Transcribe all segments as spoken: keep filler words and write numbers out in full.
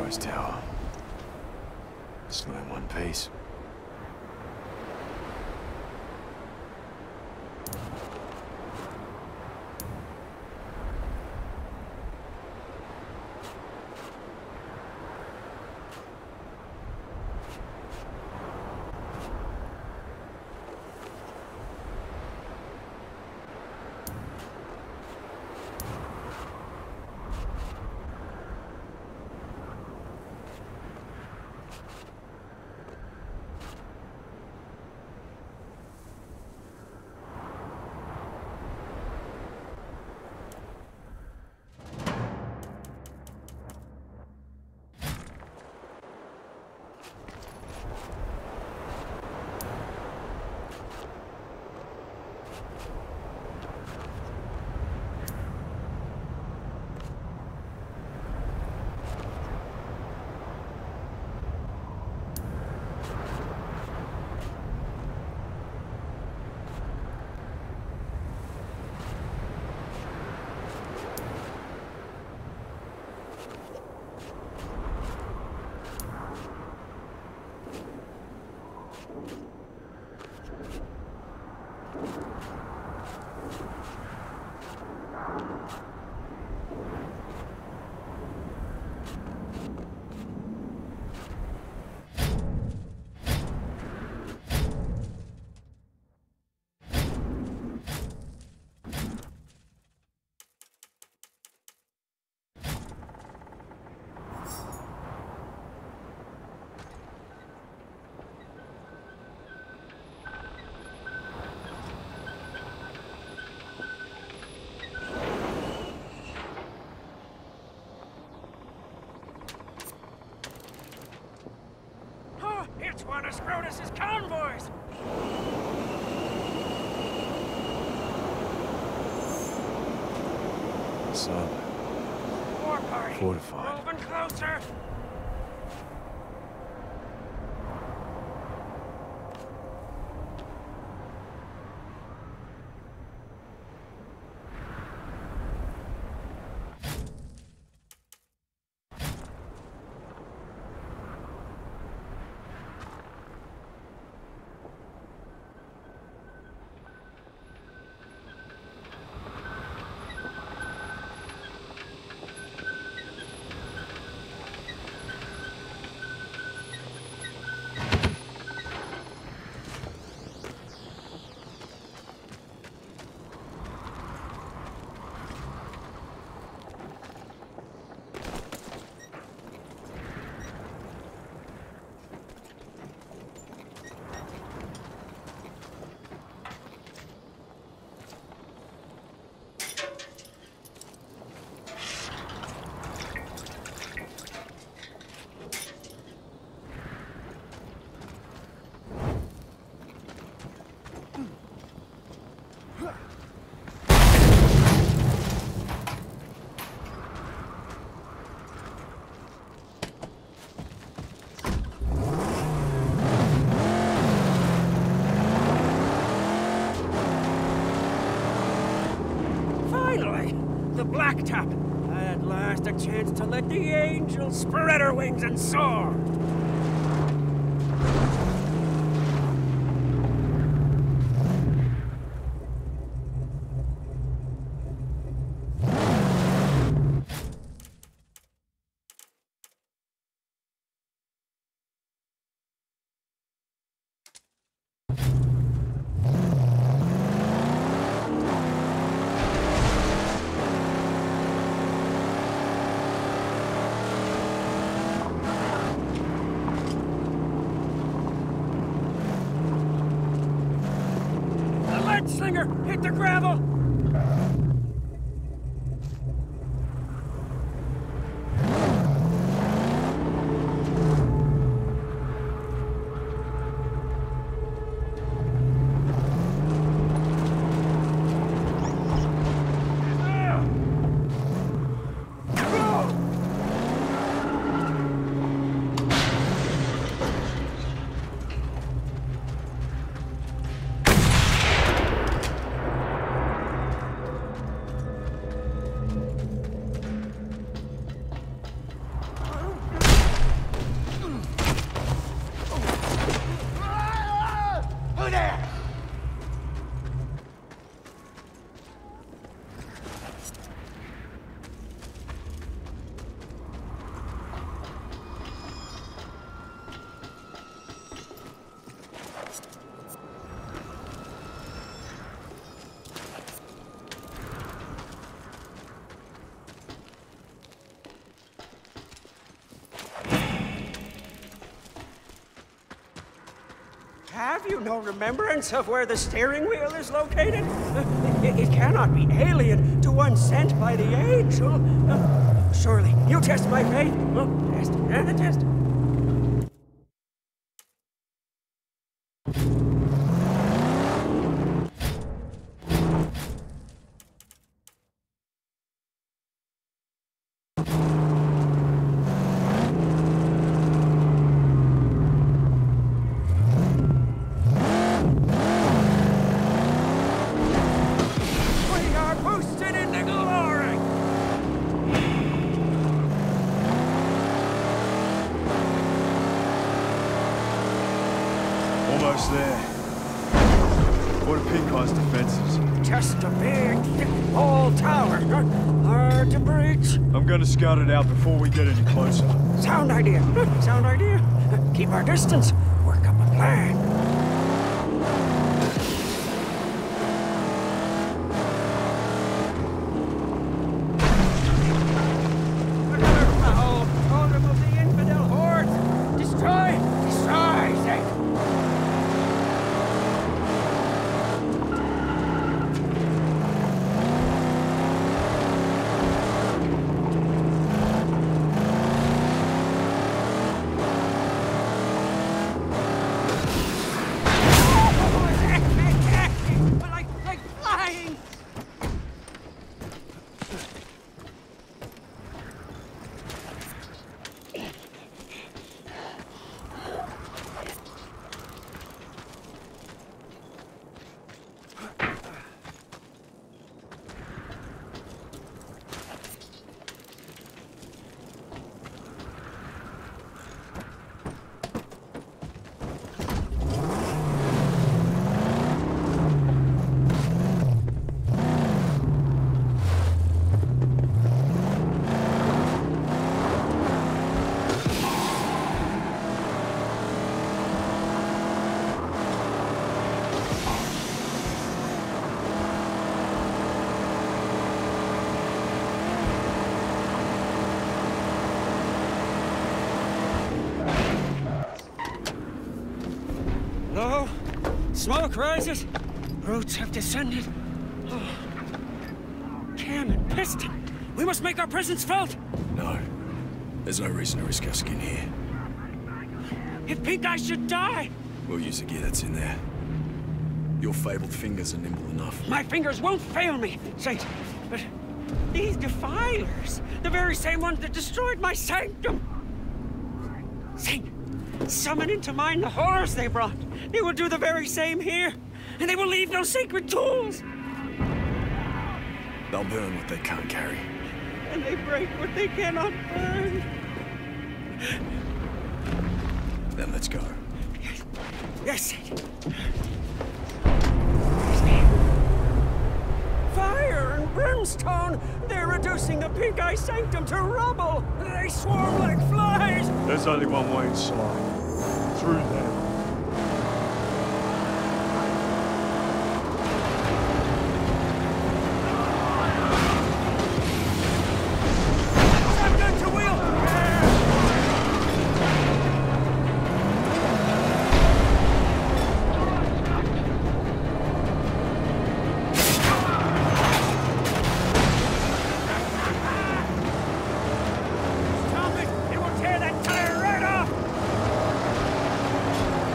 Noise tower. Still in one piece. It's one of Scrotus's convoys! Solid. War party! Fortified. Moving closer! The Blacktop! At last a chance to let the angels spread her wings and soar! Slinger, hit the gravel! Have you no remembrance of where the steering wheel is located? Uh, it, it cannot be alien to one sent by the angel. Uh, surely, you test my faith. Oh, test, uh, test. Almost there. What are Pink Eye's defenses? Just a big, thick wall tower. Hard to breach. I'm gonna scout it out before we get any closer. Sound idea. Sound idea. Keep our distance. Work up a plan. Low, smoke rises, roots have descended. Oh. Cam and Piston, we must make our presence felt. No, there's no reason to risk our skin here. If Pink Eye should die, We'll use the gear that's in there. Your fabled fingers are nimble enough. my fingers won't fail me, Saint. But these defilers, the very same ones that destroyed my sanctum. Saint, summon into mind the horrors they brought. They will do the very same here, and they will leave no sacred tools. They'll burn what they can't carry. And they break what they cannot burn. Then let's go. Yes, yes, Saint. Fire and brimstone! They're reducing the Pink Eye Sanctum to rubble! They swarm like flies! There's only one way inside. Through there. Shotgun to wheel! Stop it! It will tear that tire right off!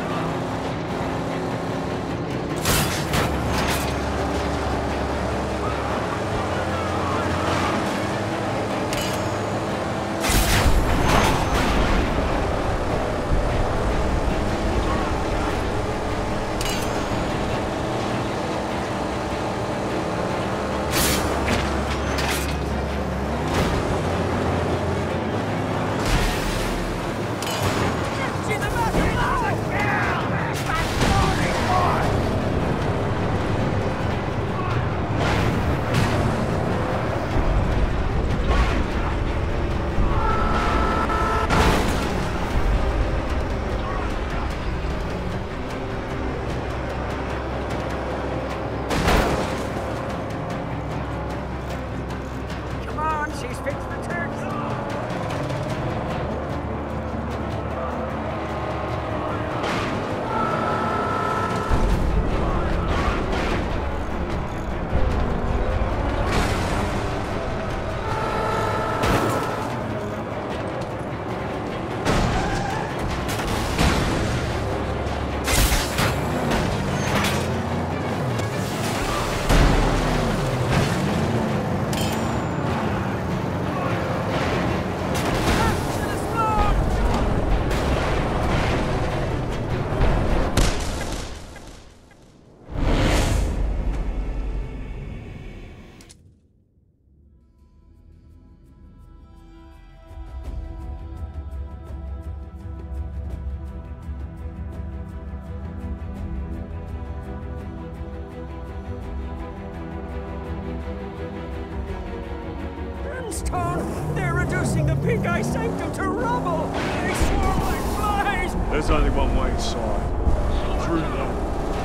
Toadstone! They're reducing the Pink Eye Sanctum to rubble! They swarm like flies! There's only one way inside. Through there.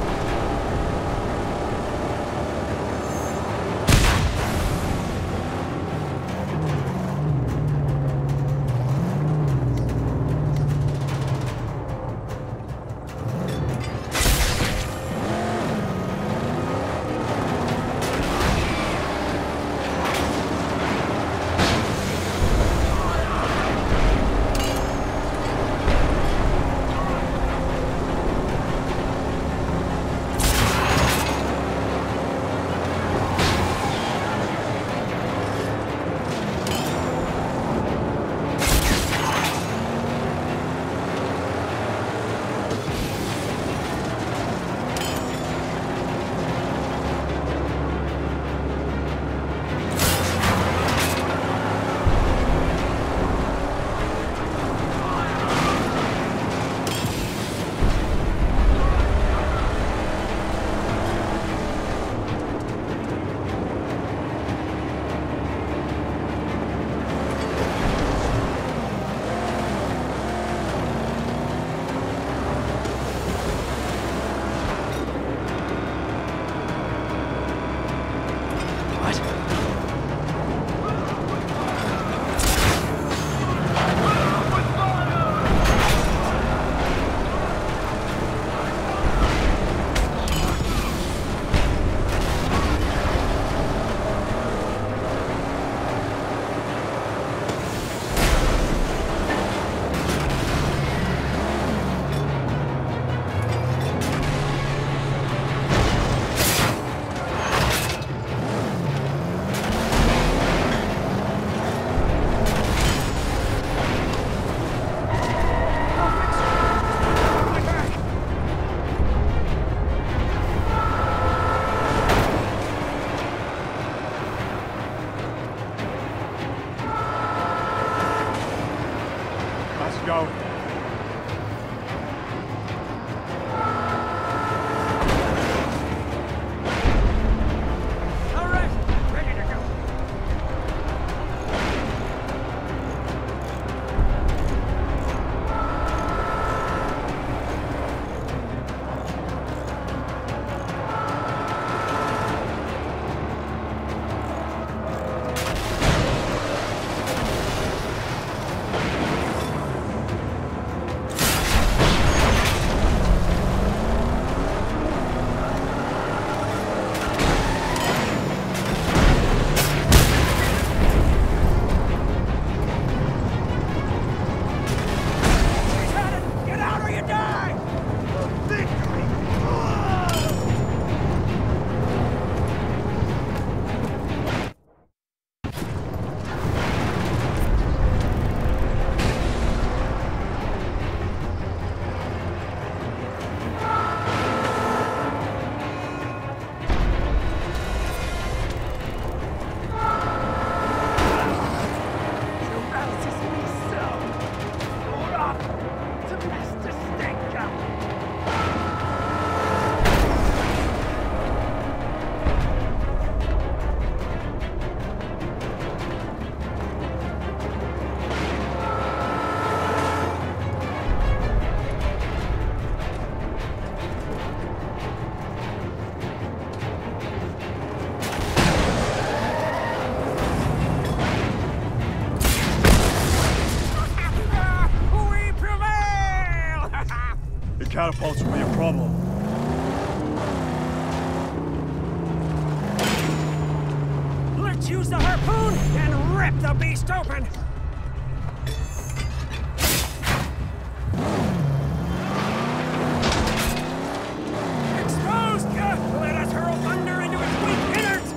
Catapults will be a problem. Let's use the harpoon and rip the beast open! Exposed! Uh, let us hurl thunder into its weak innards!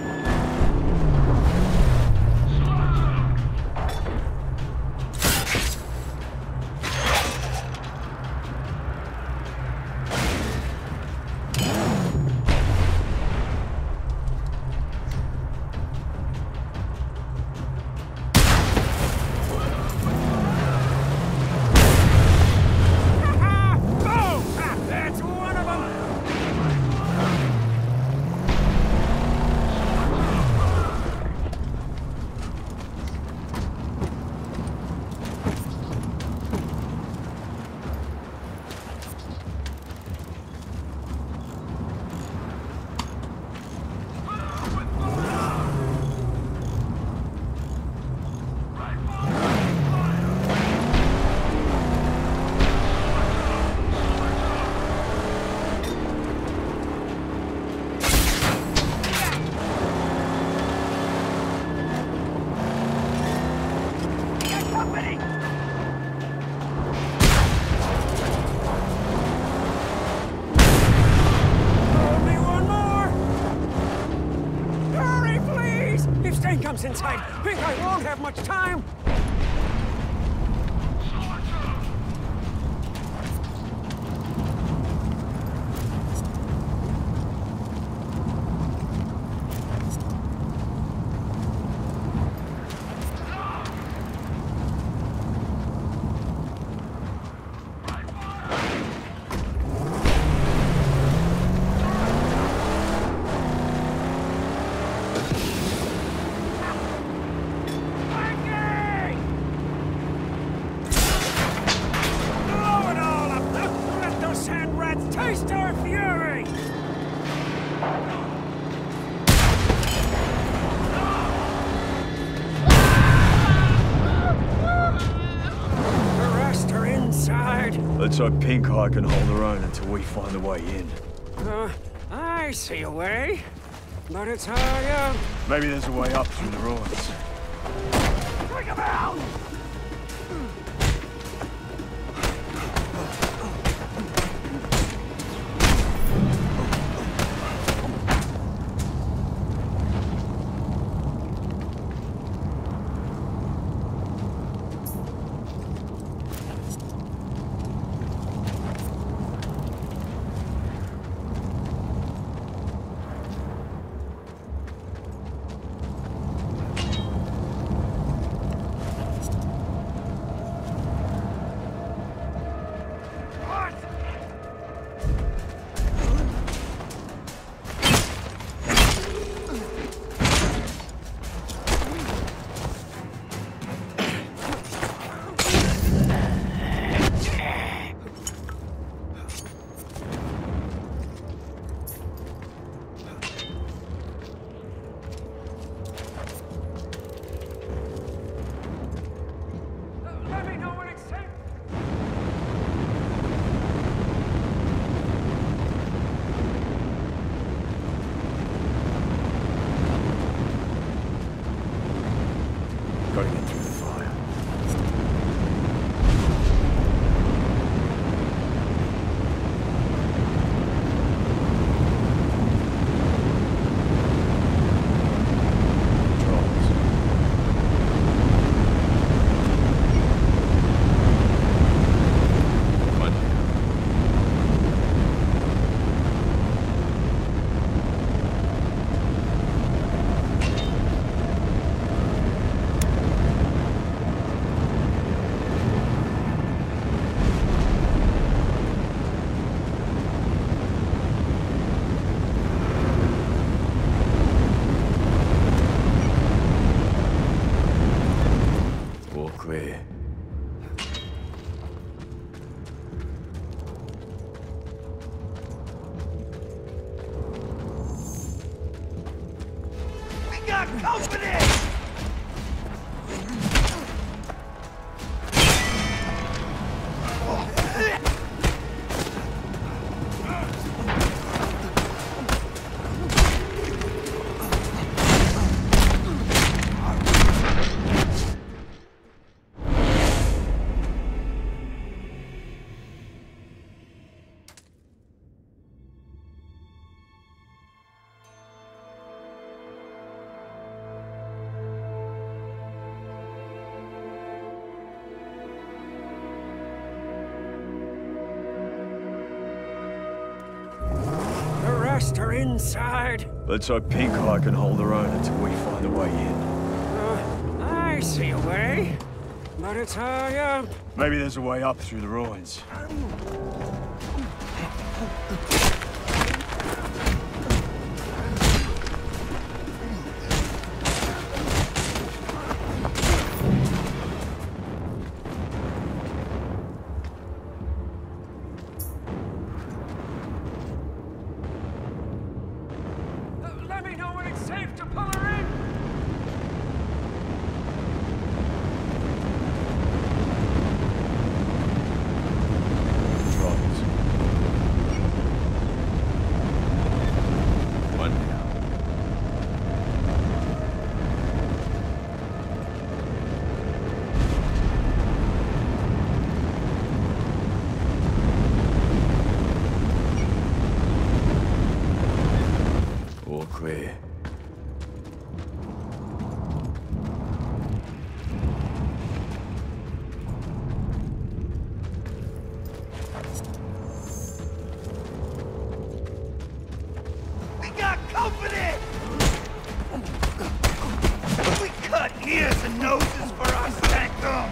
Someone's inside. Pink, I won't have much time. Taste our fury! The rest are inside. Let's hope Pink Eye can hold her own until we find a way in. Uh, I see a way, but it's high up. Maybe there's a way up through the ruins. Bring him out! Gotta get through the fire. Clear. We got company! Are inside. Let's hope Pink Eye can hold her own until we find a way in. Uh, I see a way, but it's high up. Maybe there's a way up through the ruins. Safe to pull her in! We got company! We cut ears and noses for our sanctum!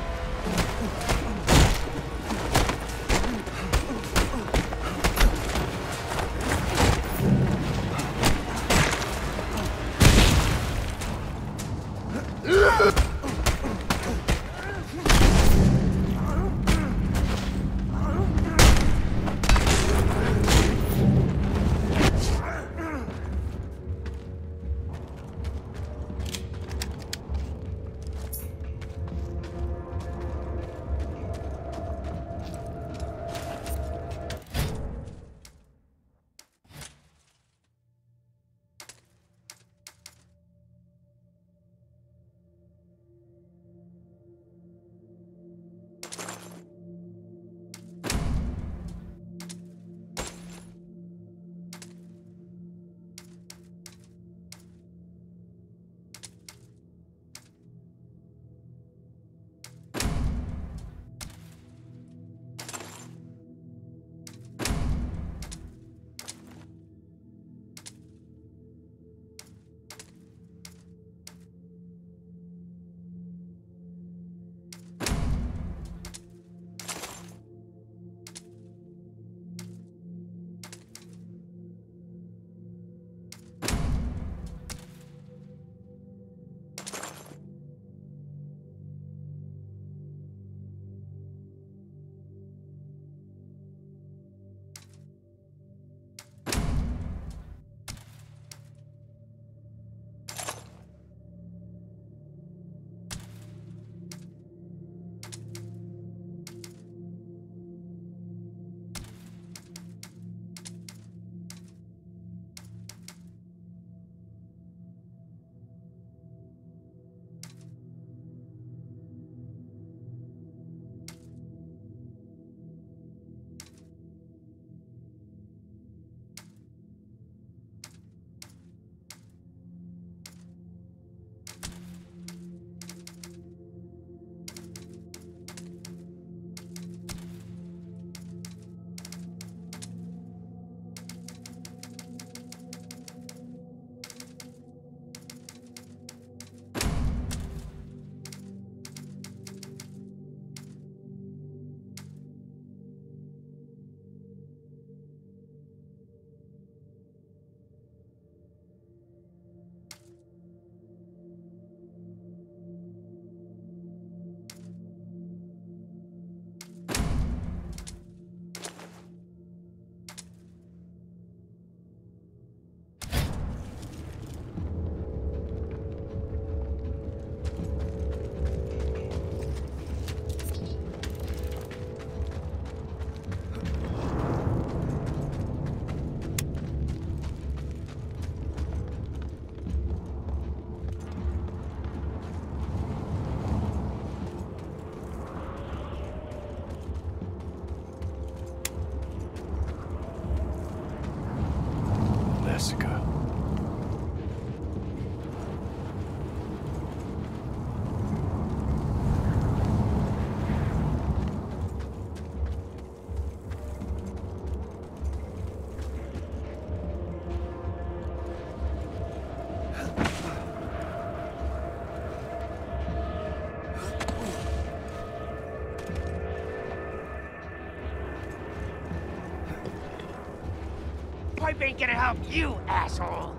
Pipe ain't gonna help you, asshole!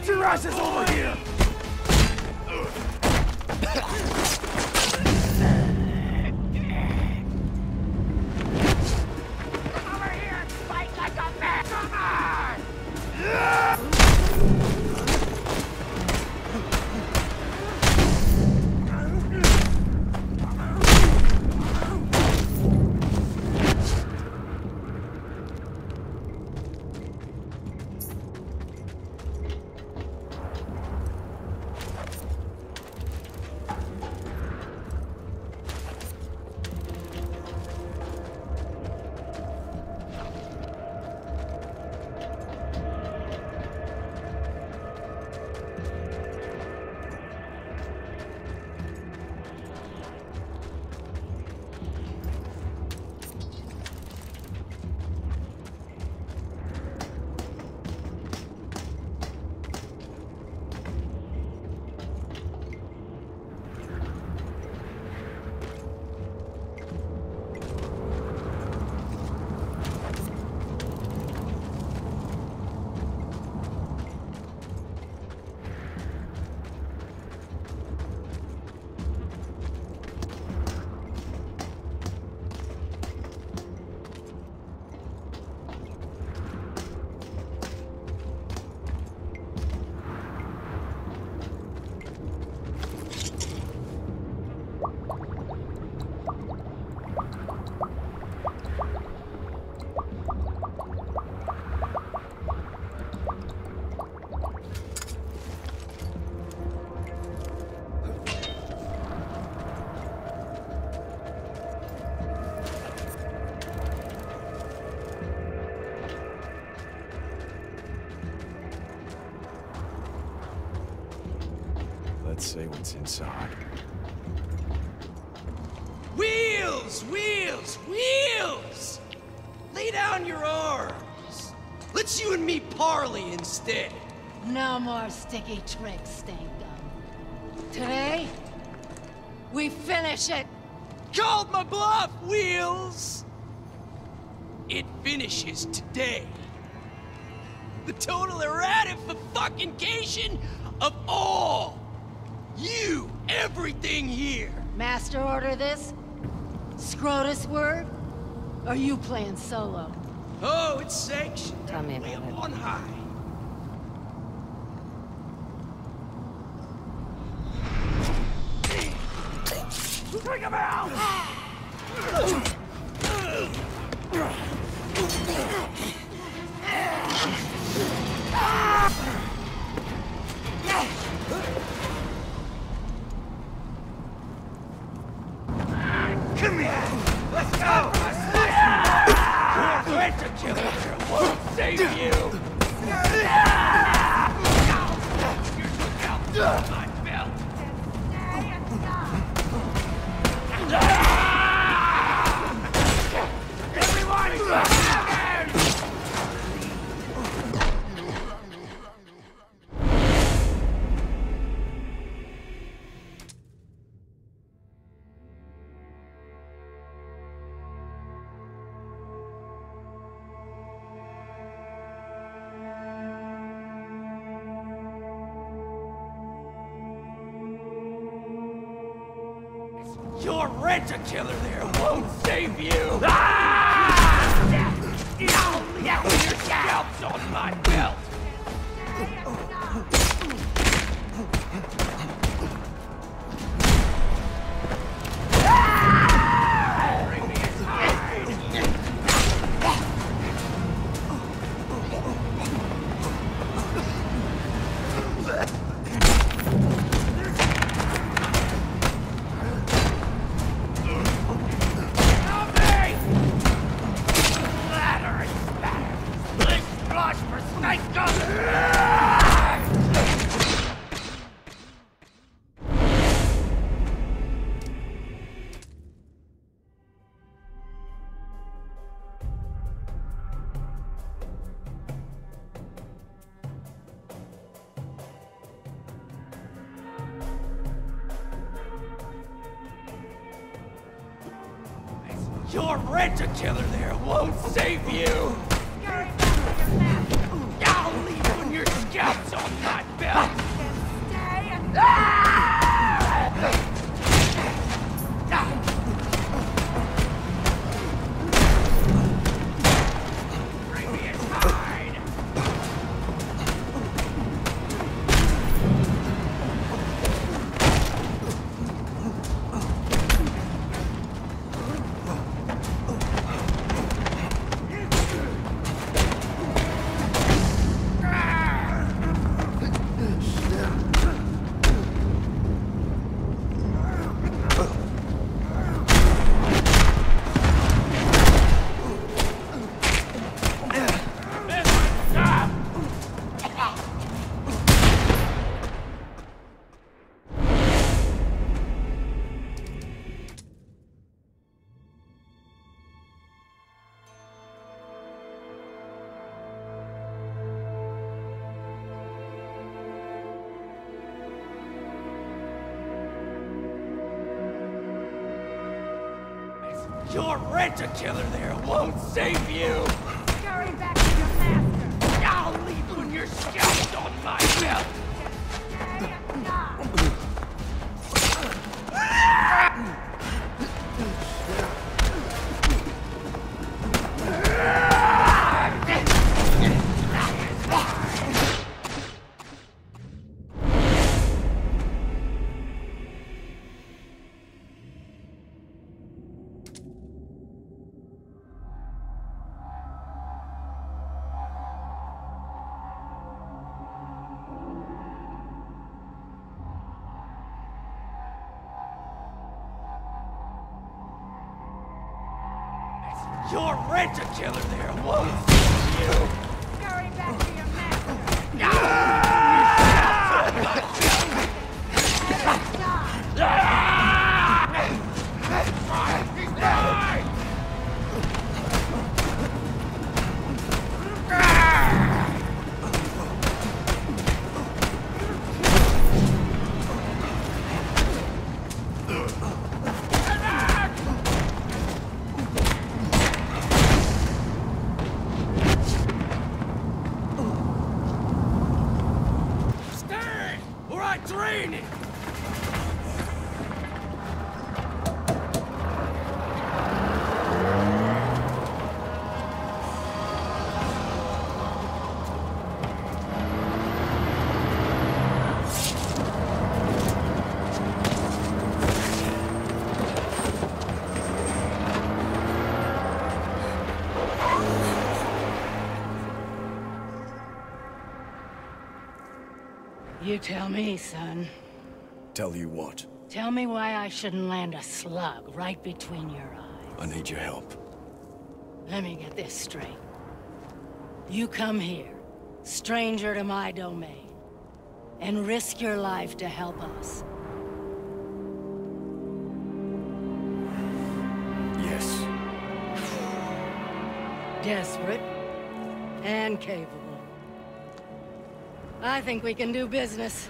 Get your asses over here! Over here and fight like a man! Come on! Let's see what's inside. Wheels! Wheels! Wheels! Lay down your arms. Let's you and me parley instead. No more sticky tricks, Stink Gum. Today, we finish it. Called my bluff, Wheels! It finishes today. The total erratification of all! You! Everything here! Master order this? Scrotus word? Or you playing solo? Oh, it's sanctioned. Tell me Way about up it. on high. Bring him out! Come here! Let's go! You're a killer! Won't save you! My belt! Everyone! Your rent-a-killer there won't save you! Ah! Your scalp's on my belt! Ah! Bring me his hide! Your rent-a-killer there won't save you! I'll leave when your scalp's on my Your rent-a-killer there won't save you! Scurry back to your master! I'll leave when you're scalped on my belt! Your rent-a-killer there won't save you! Scurry back to your master! Training! You tell me, son. Tell you what? Tell me why I shouldn't land a slug right between your eyes. I need your help. Let me get this straight. You come here, stranger to my domain, and risk your life to help us. Yes. Desperate and capable. I think we can do business.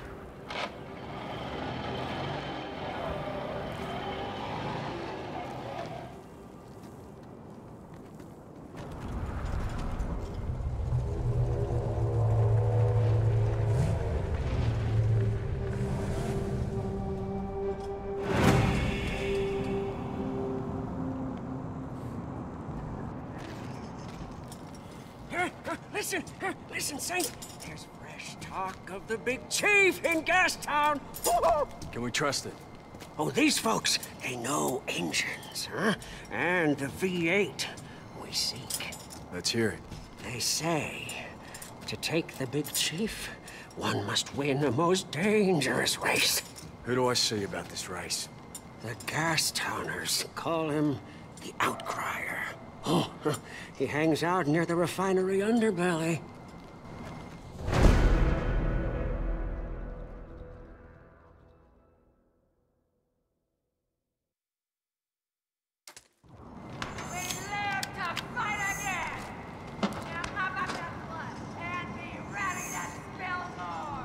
Listen, listen, Saint. There's fresh talk of the big chief in Gastown. Can we trust it? Oh, these folks, they know engines, huh? And the V eight we seek. Let's hear it. They say, to take the big chief, one must win a most dangerous race. Who do I see about this race? The Gastowners call him the Outcrier. Oh, he hangs out near the refinery underbelly. We live to fight again! Now mop up that blood and be ready to spill more!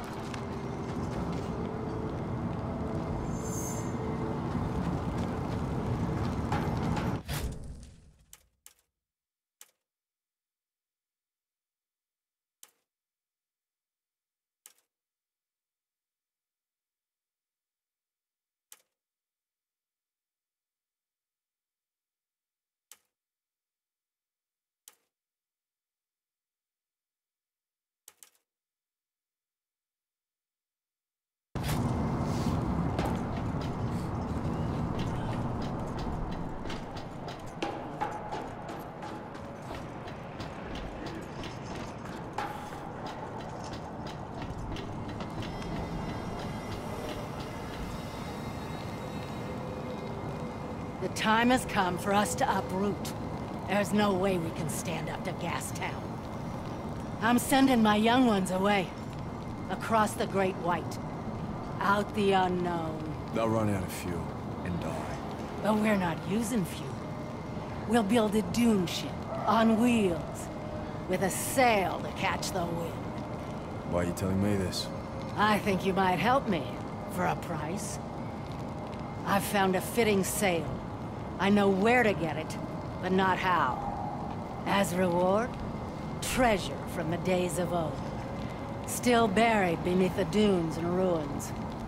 The time has come for us to uproot. There's no way we can stand up to Gastown. I'm sending my young ones away. Across the Great White. Out the unknown. They'll run out of fuel and die. But we're not using fuel. We'll build a dune ship on wheels. With a sail to catch the wind. Why are you telling me this? I think you might help me. For a price. I've found a fitting sail. I know where to get it, but not how. As reward, treasure from the days of old. Still buried beneath the dunes and ruins.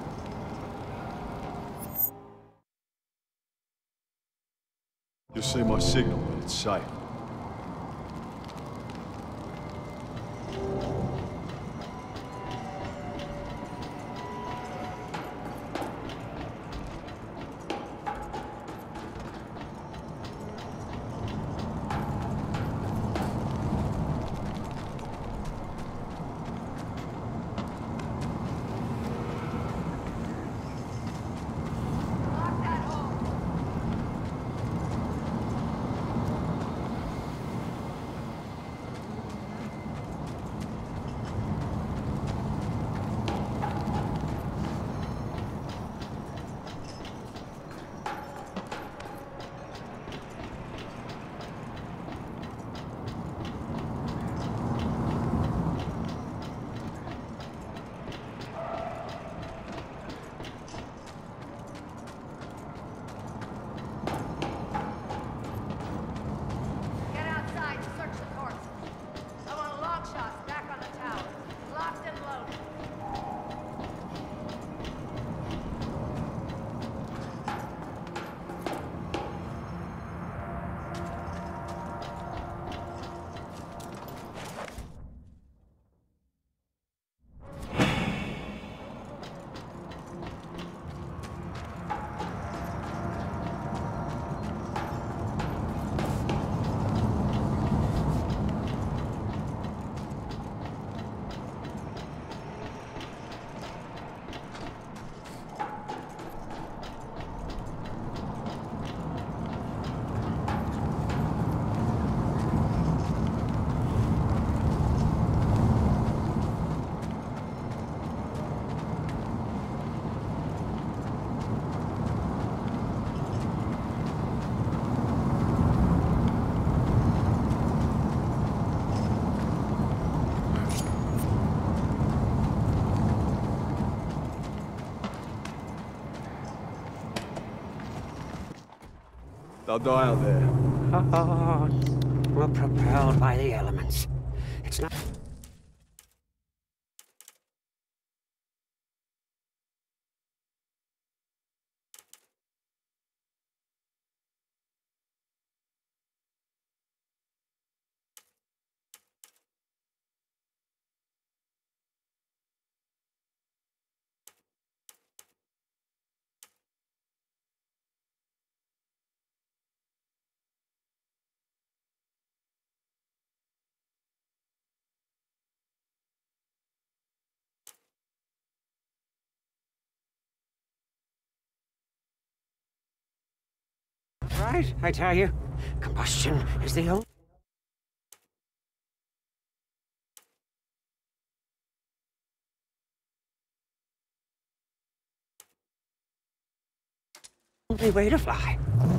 You'll see my signal when it's safe. Lock that hole. Get outside and search the corpses. I want long shots back on the tower. Locked and loaded. They'll die out there. Oh, we're propelled by the elements. It's not... Right, I tell you. Combustion is the only... only way to fly.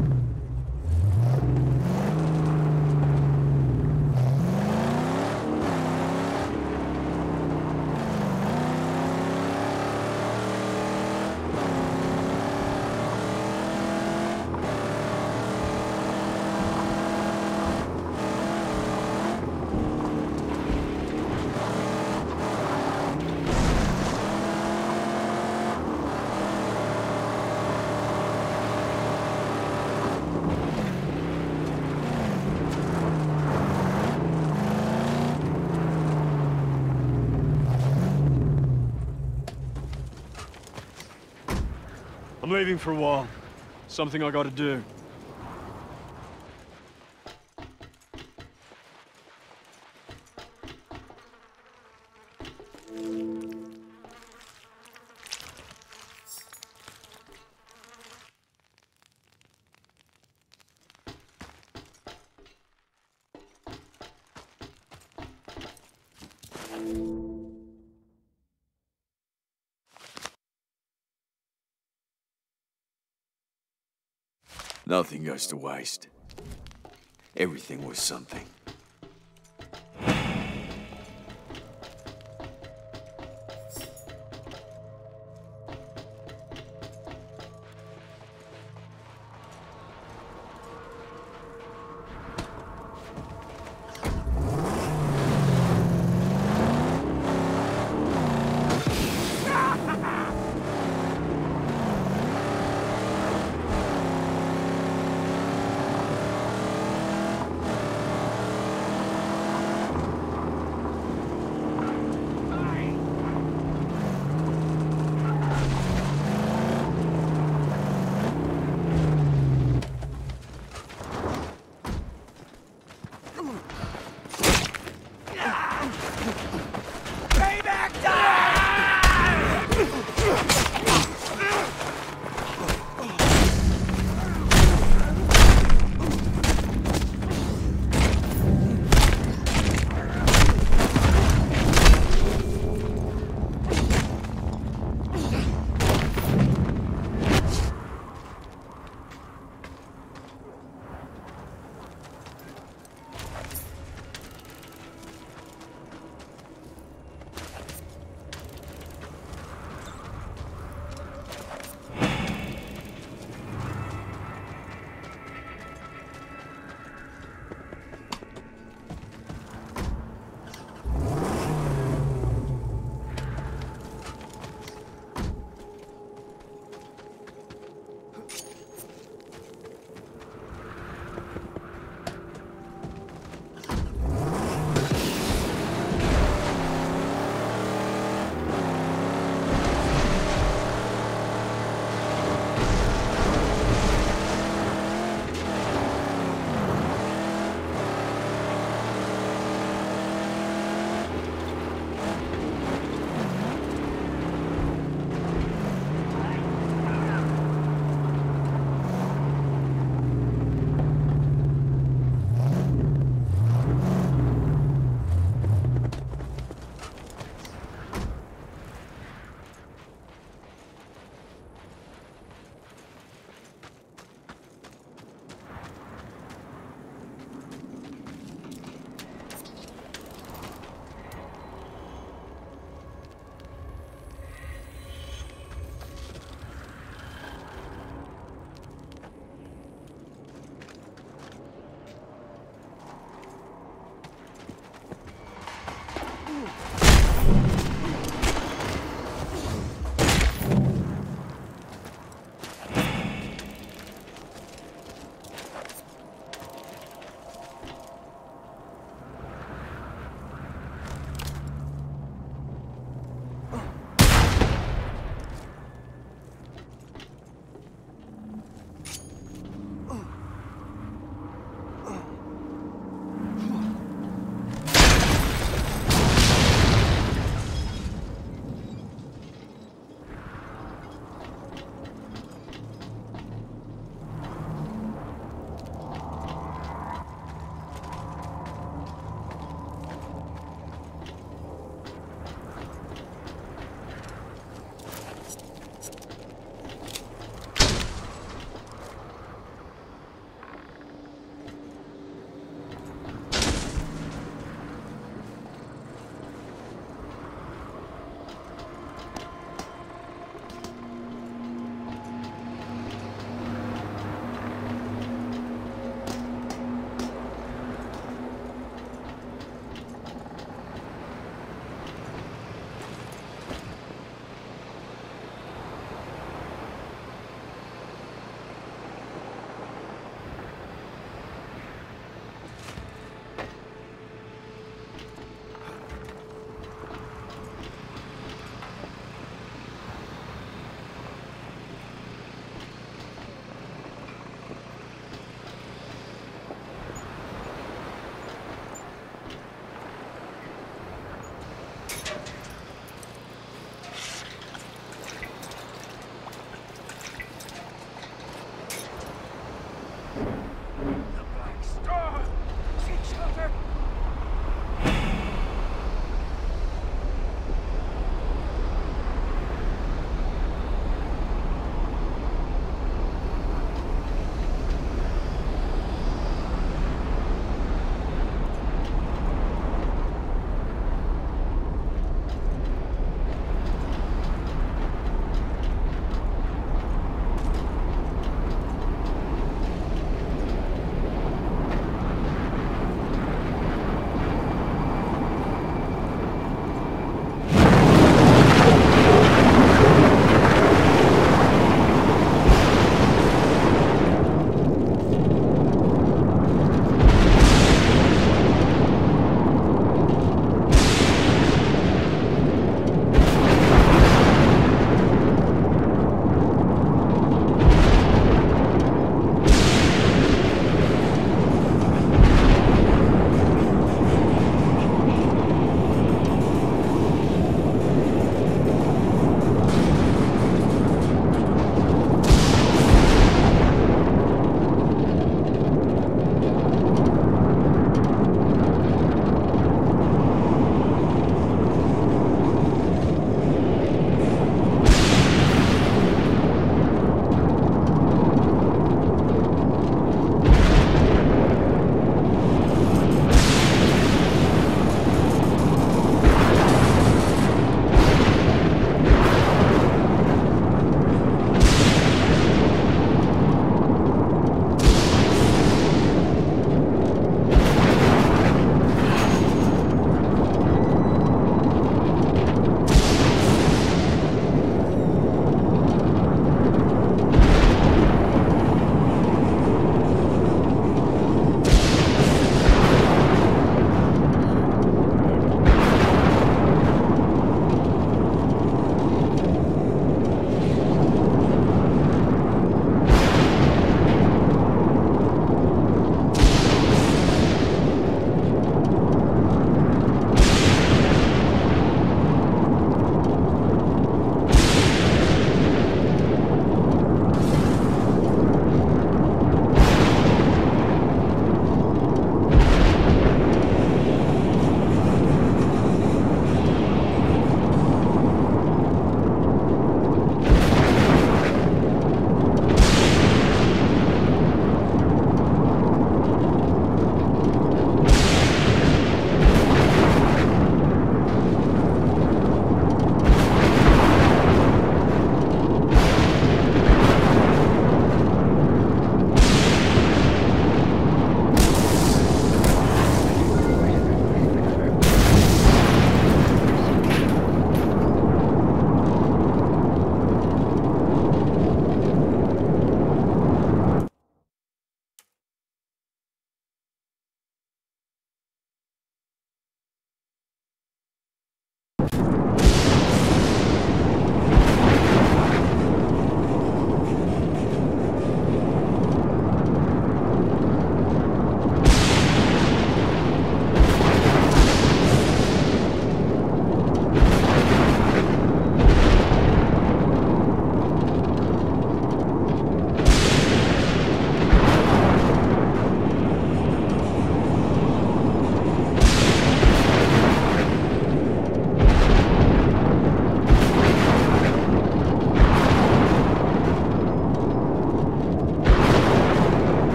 I'm leaving for a while. Something I gotta do. Nothing goes to waste. Everything was something.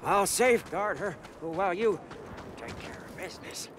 I'll safeguard her while you take care of business.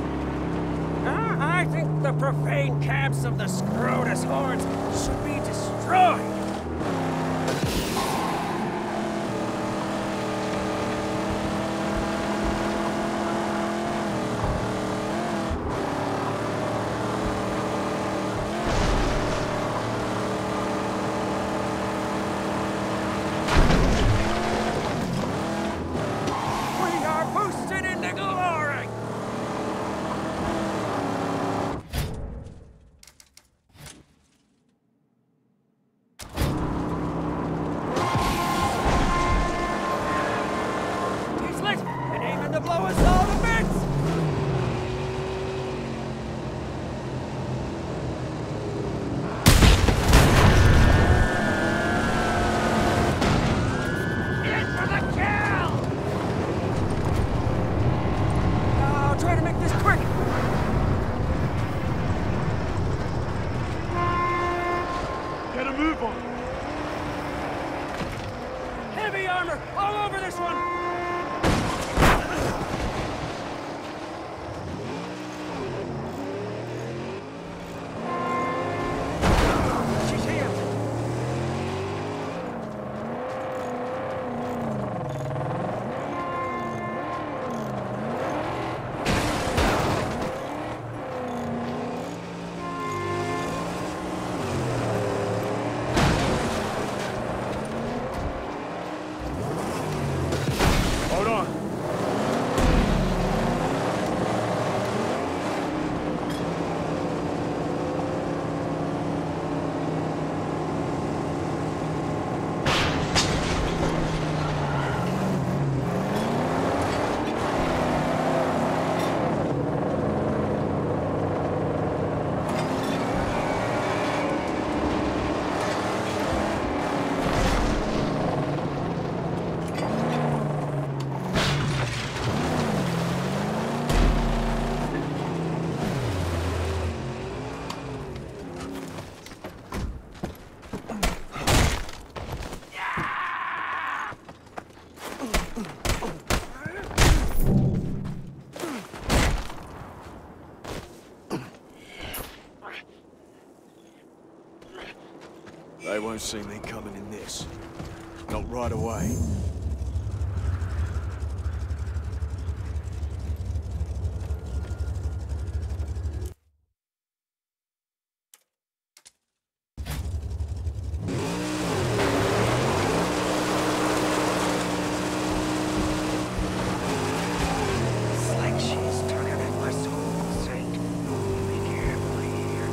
The profane camps of the Scrotus hordes should be destroyed. destroyed! We are boosted into glory! He's lit and aiming to blow us all to bits! In for the kill! Now try to make this quick! Get a move on! Heavy armor all over this one! She's here! Hold on. They won't see me coming in this. Not right away. It's like she's turning in my soul, Saint. Be careful here.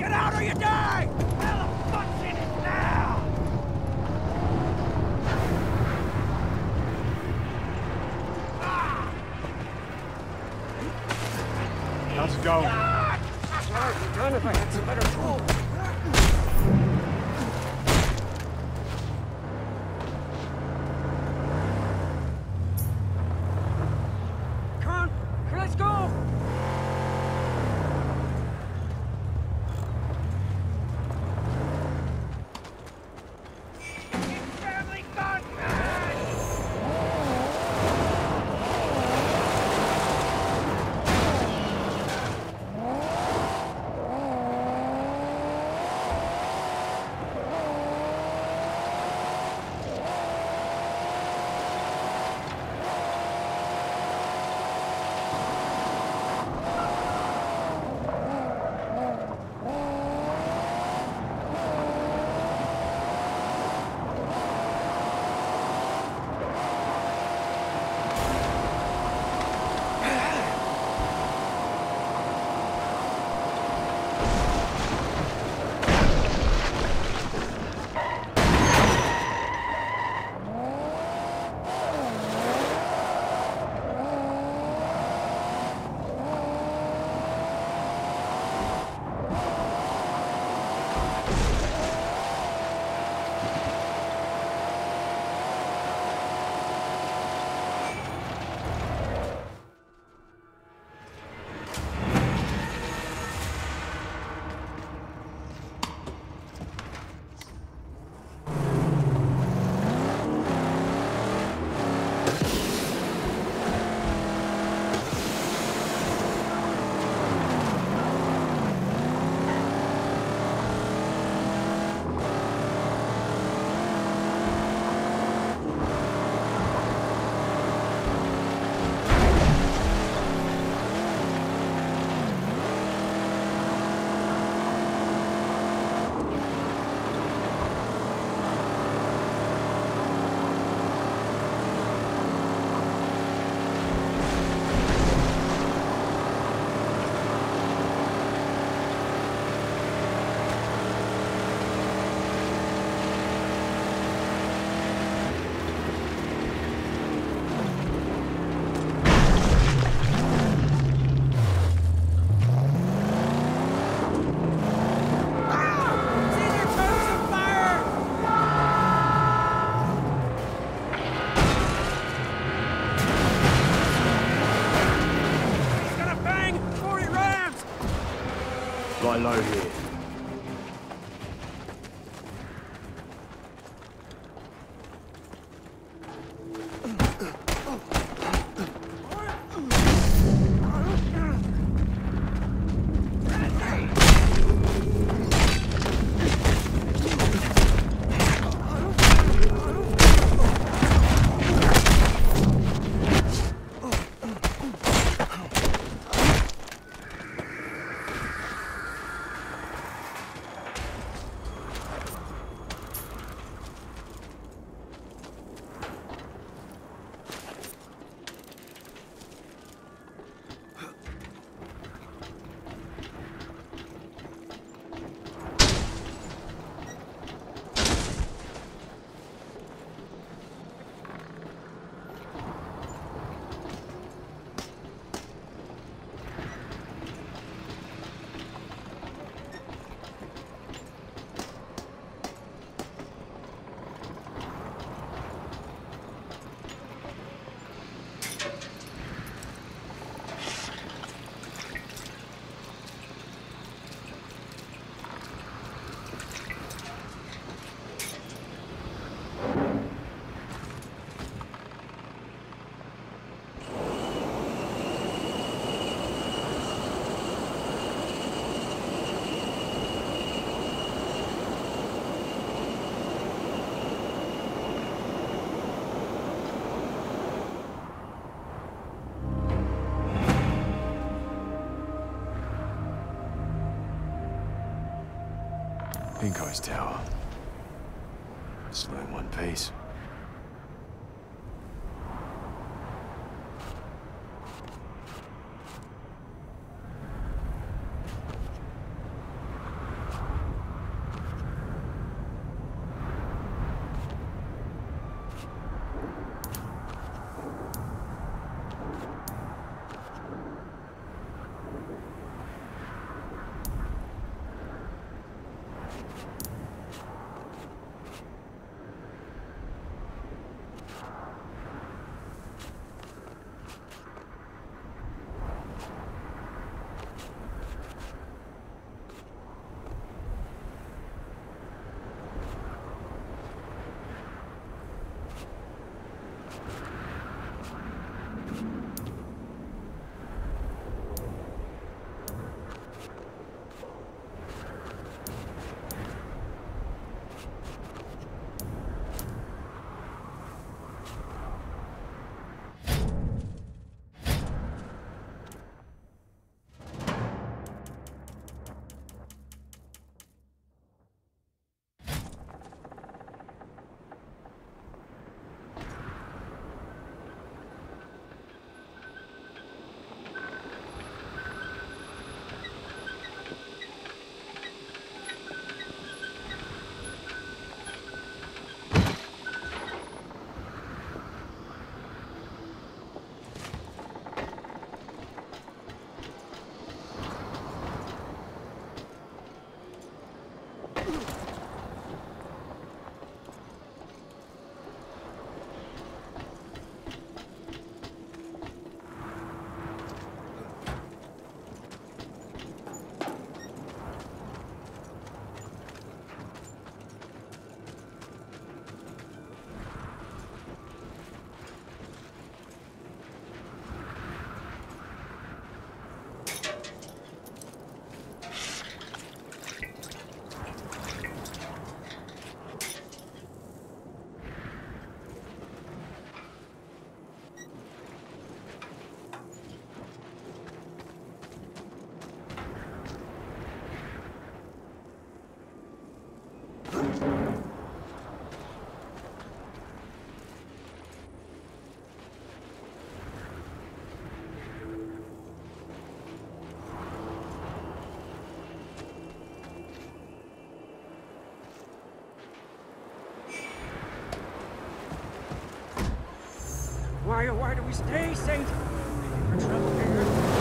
Get out or you die! Well, the fuck's in it now! Ah! How's it going? God! I'd be done if I had some better tools. Come on, let's go! It's family gone mad! Lie low here. Pinko's tower. Still in one piece. why, why do we stay, Saint? We're trouble here.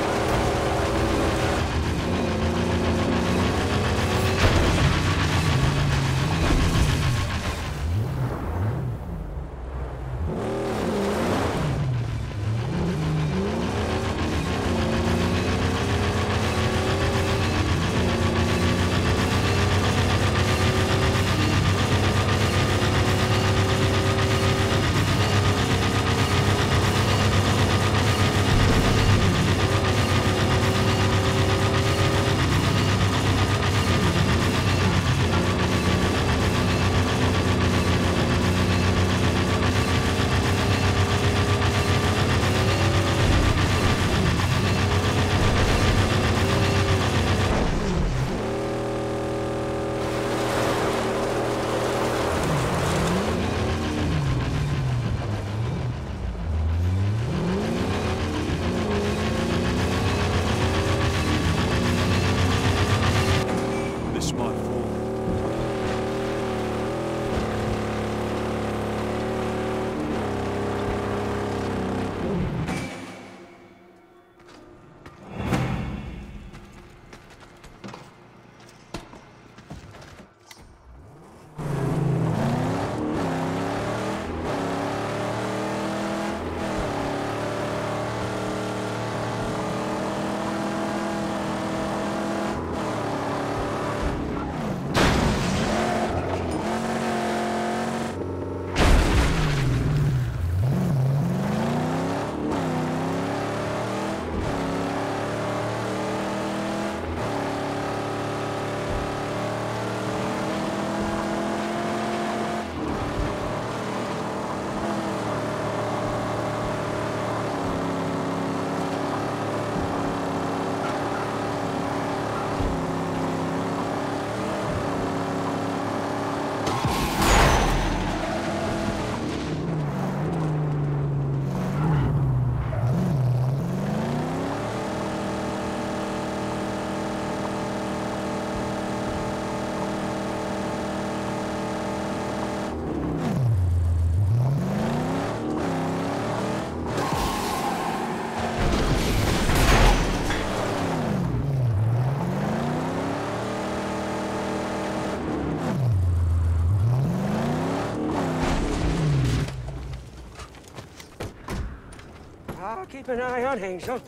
I'll keep an eye on Angel.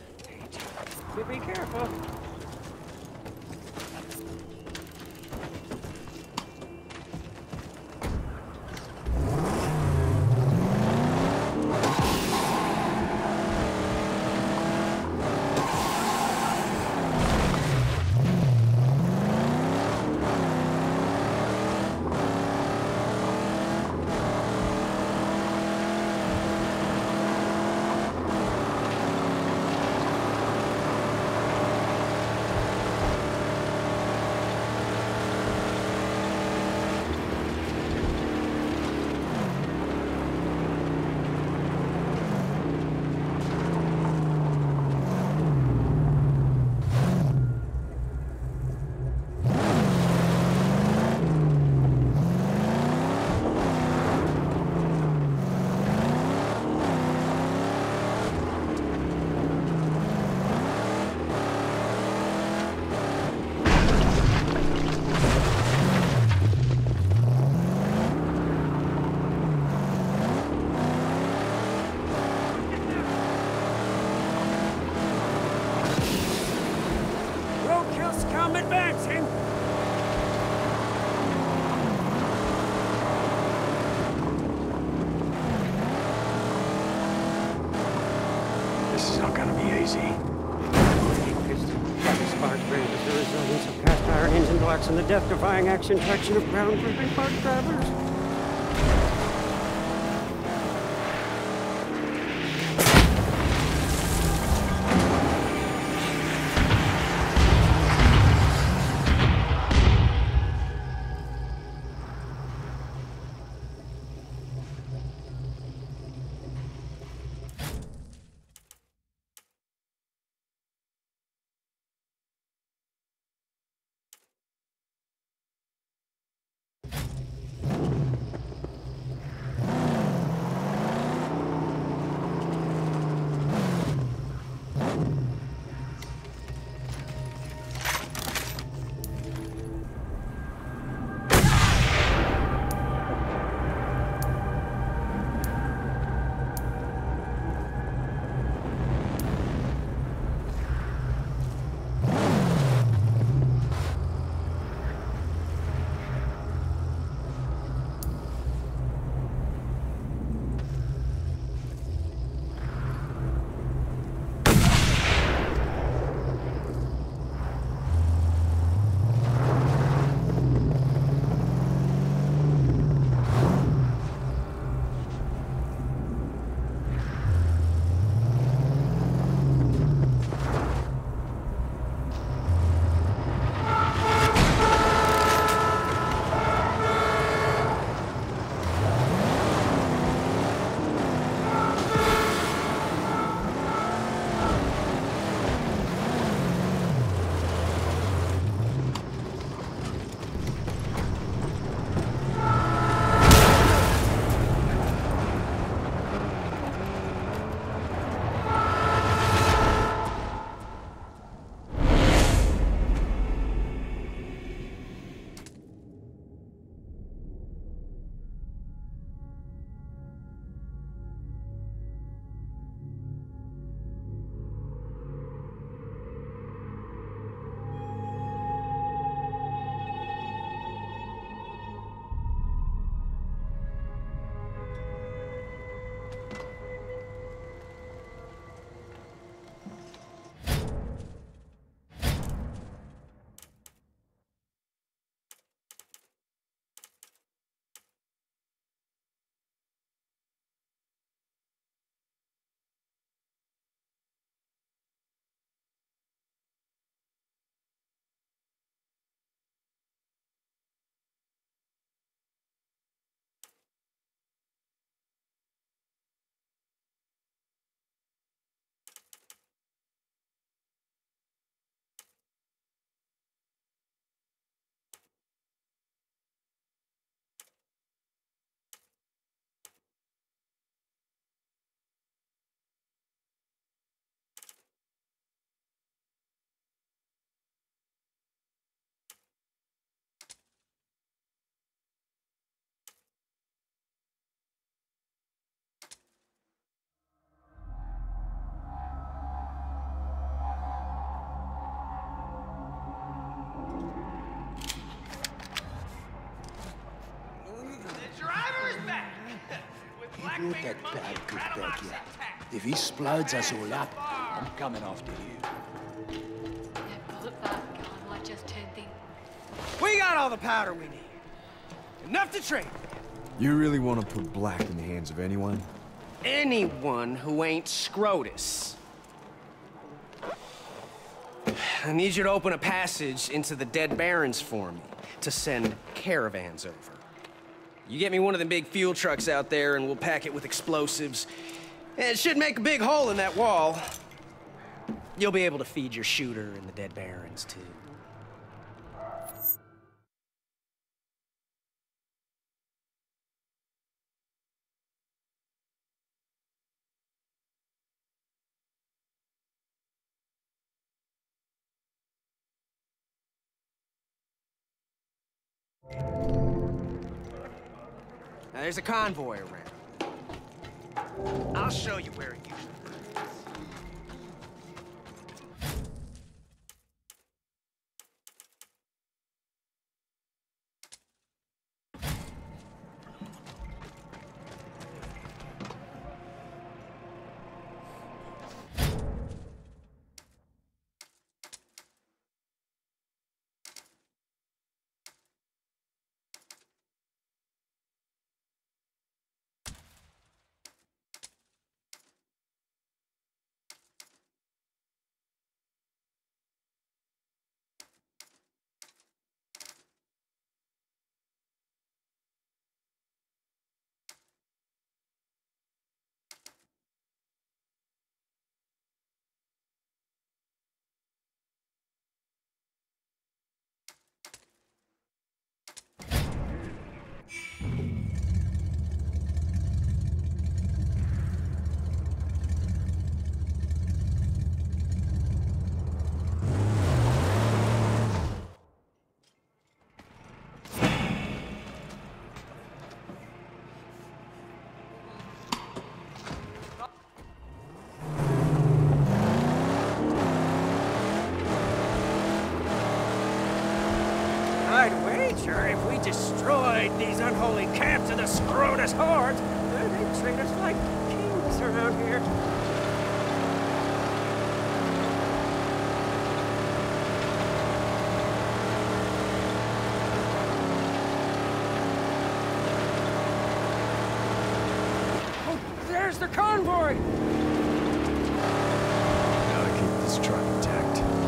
You be careful. I'm advancing! This is not gonna be easy. Spark brings the resilience of cast iron engine blocks and the death-defying action traction of ground-gripping park drivers. Shoot that bad good back here. If he sploods us all up, I'm coming after you. That bullet five gun I just turned in. We got all the powder we need. Enough to trade. You really want to put Black in the hands of anyone? Anyone who ain't Scrotus. I need you to open a passage into the Dead Barrens for me, to send caravans over. You get me one of them big fuel trucks out there and we'll pack it with explosives. And it should make a big hole in that wall. You'll be able to feed your shooter in the Dead Barrens, too. Now, there's a convoy around. I'll show you where it usually is. I'd wager if we destroyed these unholy camps of the Scrotus hordes, they'd treat us like kings around here. Oh, there's the convoy! Gotta keep this truck intact.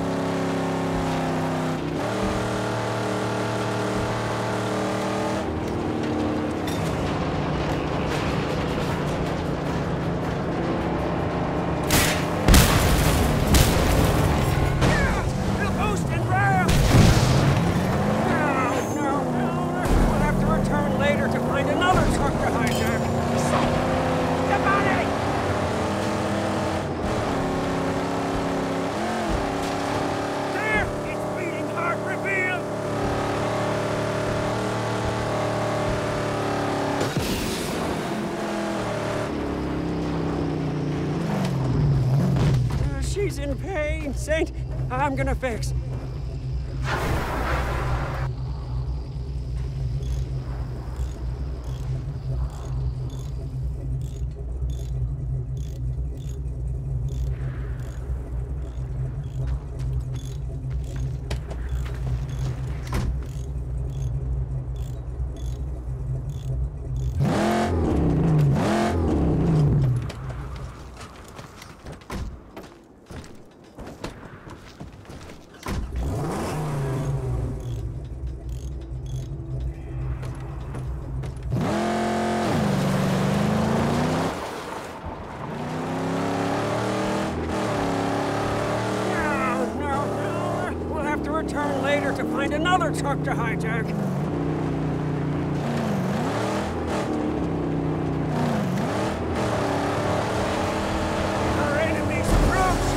She's in pain, Saint. I'm gonna fix. Return later to find another truck to hijack. Our enemies approach!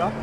ya.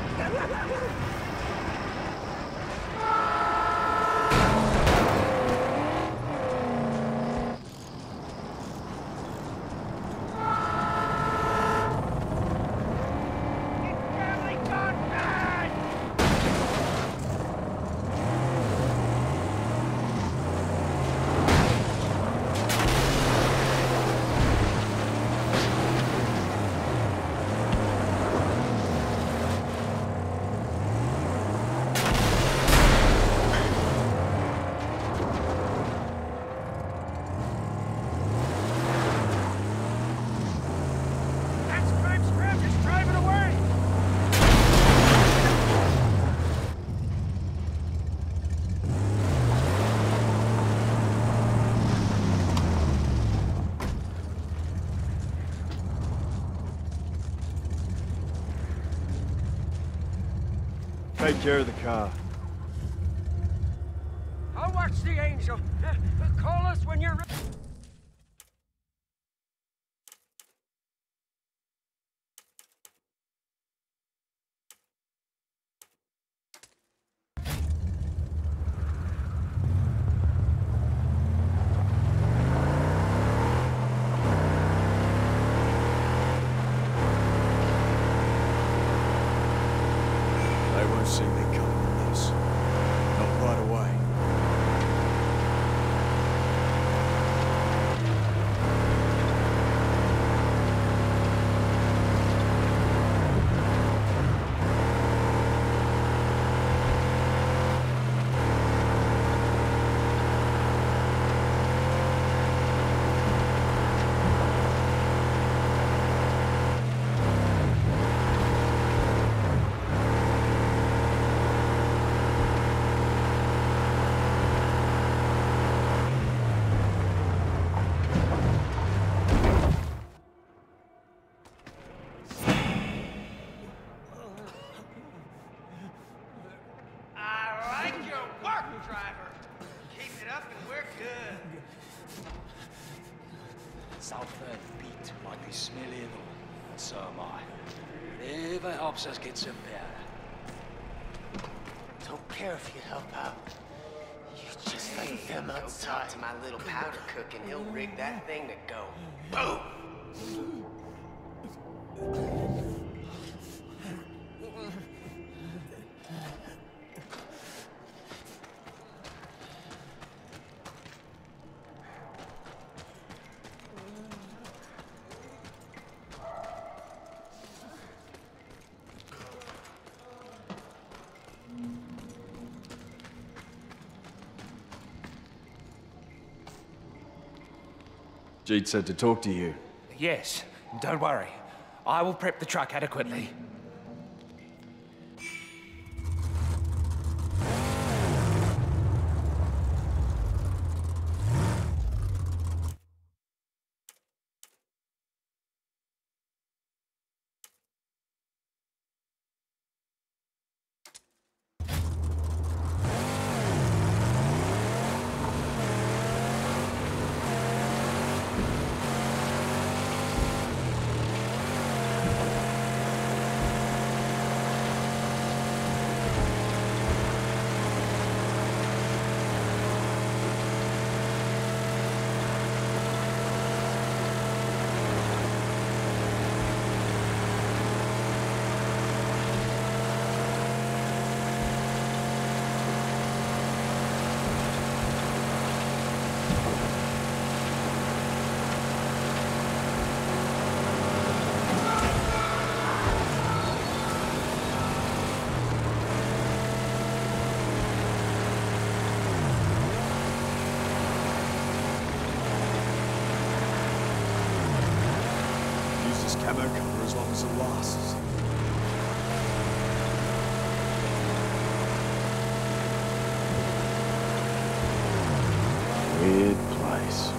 Take care of the car. I'll watch the Angel. Uh, call us when you're ready. They won't see me coming with this. Not right away. I like your work, driver. Keep it up and we're good. Southern beat might be smelly and all, and so am I. Never helps us get some powder. Don't care if you help out. You just like them Go outside. talk to my little powder cook and he'll rig that thing to go. Boom! Jeet said to talk to you. Yes, don't worry. I will prep the truck adequately. Camo cover as long as it lasts. Weird place.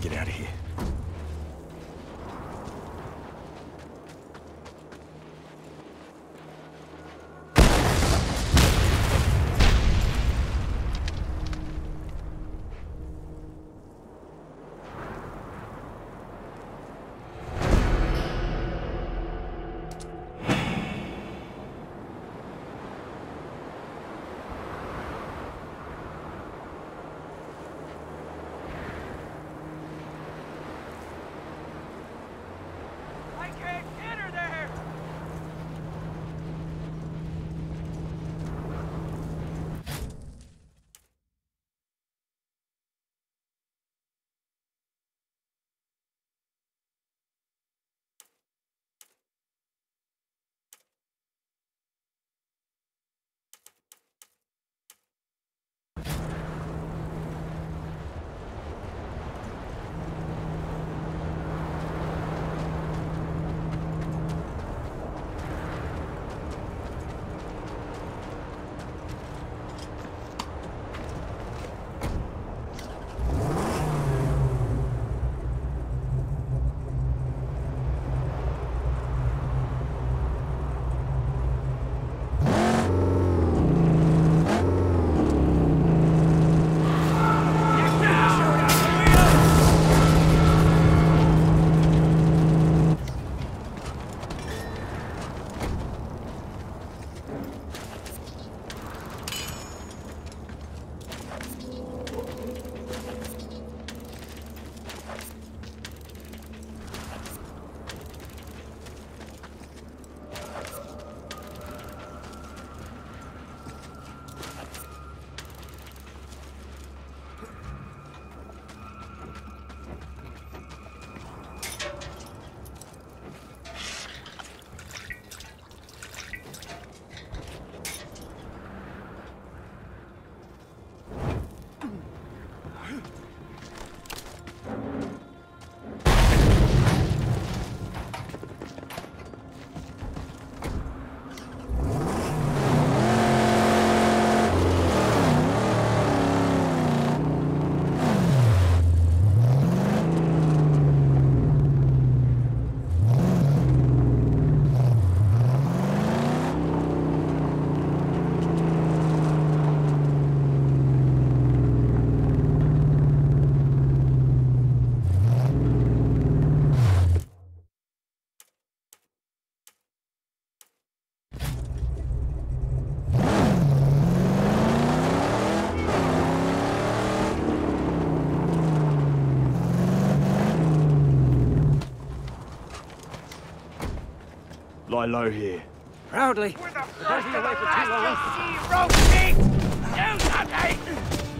get out of here. Lie low here. Proudly. We're the first of the last to see roast meat! Do something!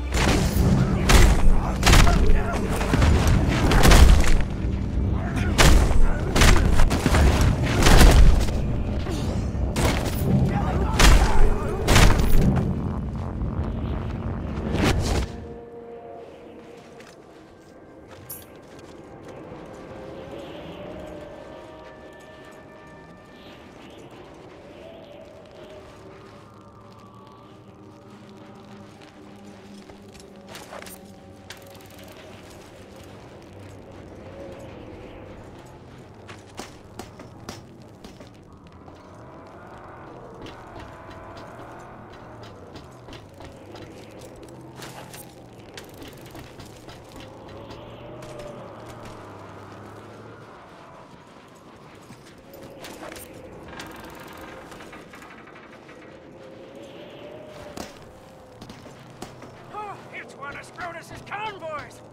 One of Scrotus's convoys!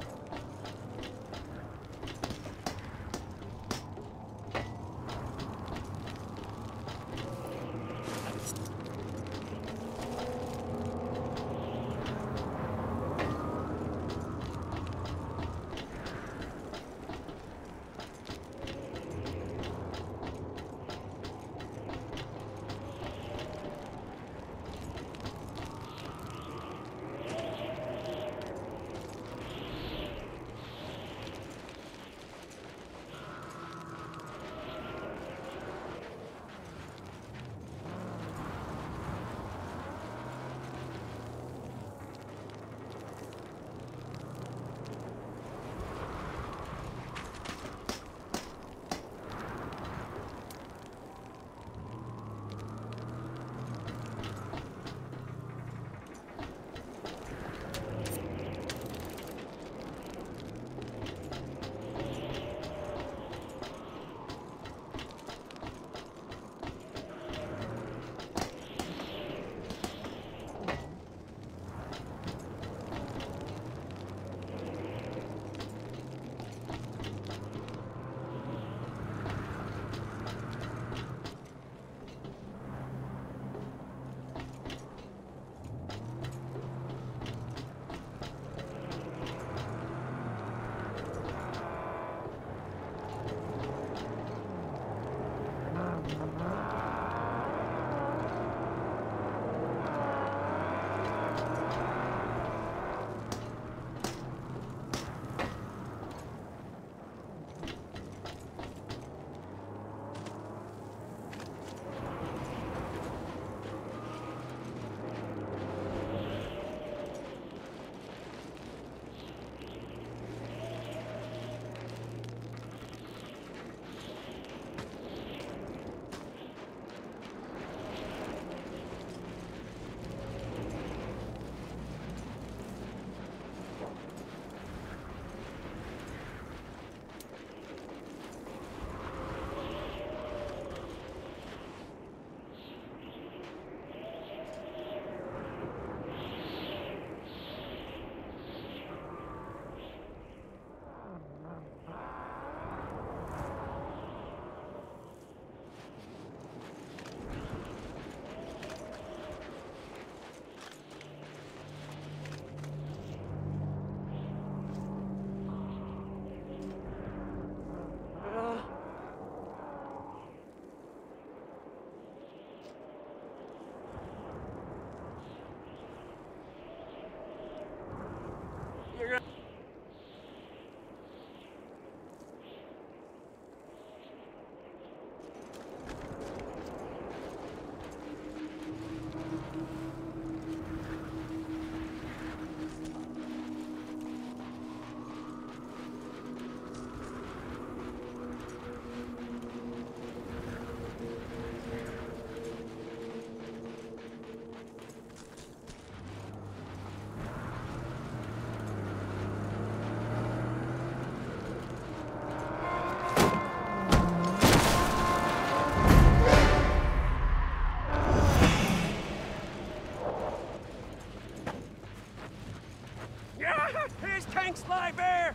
Thanks, Sly Bear!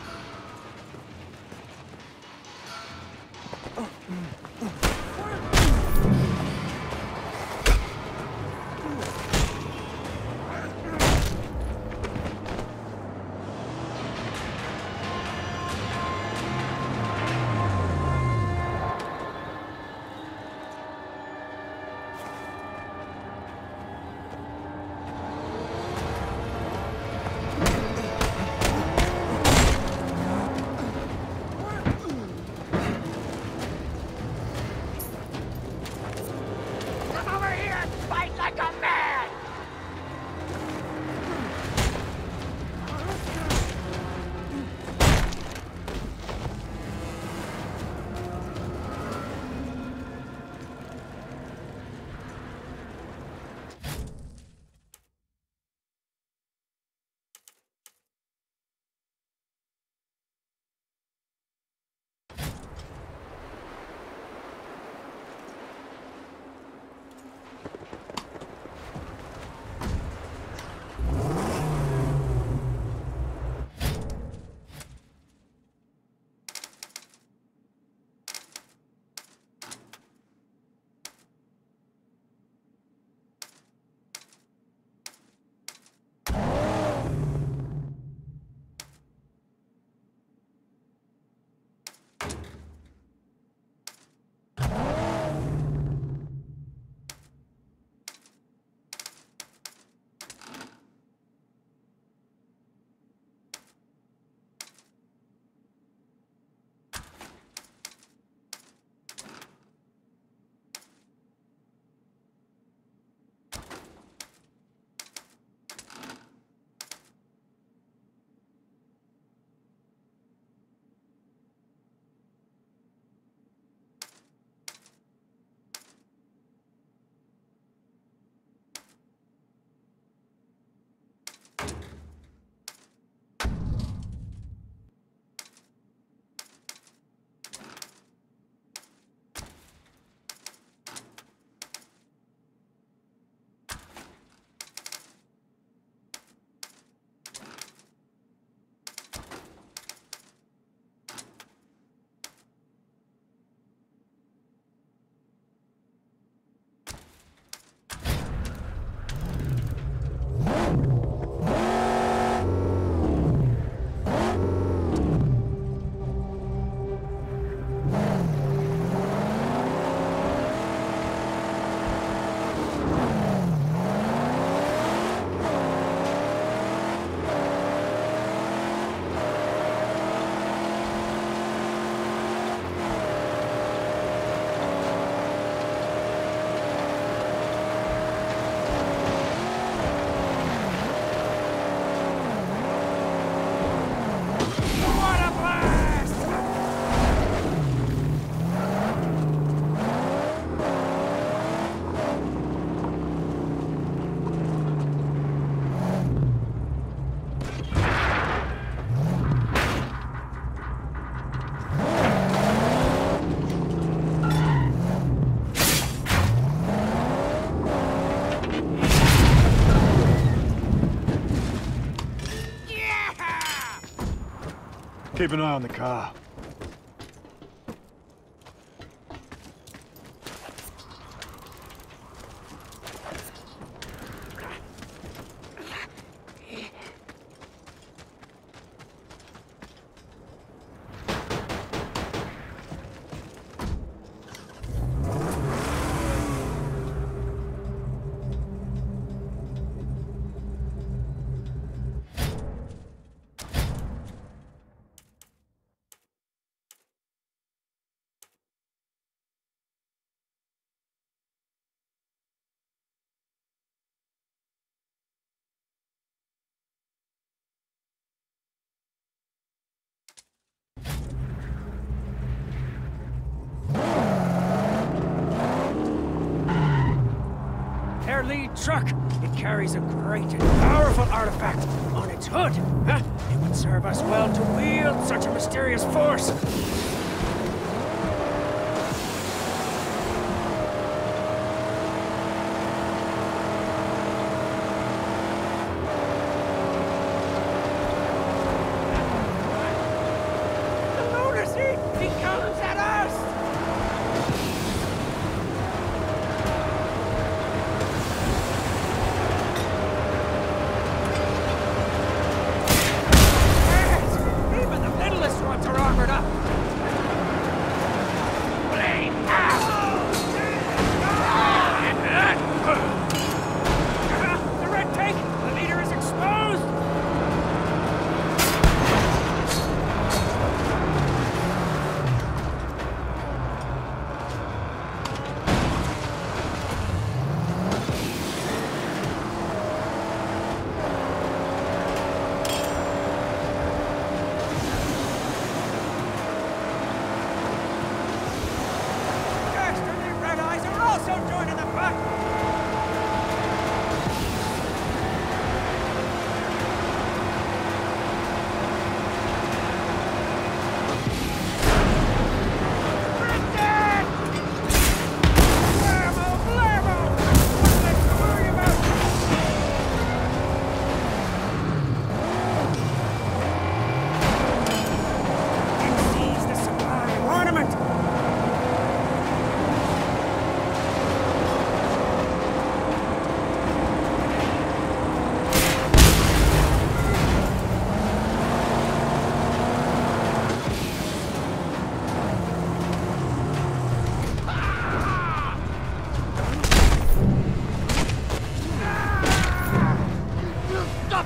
Keep an eye on the car. Their lead truck. It carries a great and powerful artifact on its hood. Huh? It would serve us well to wield such a mysterious force.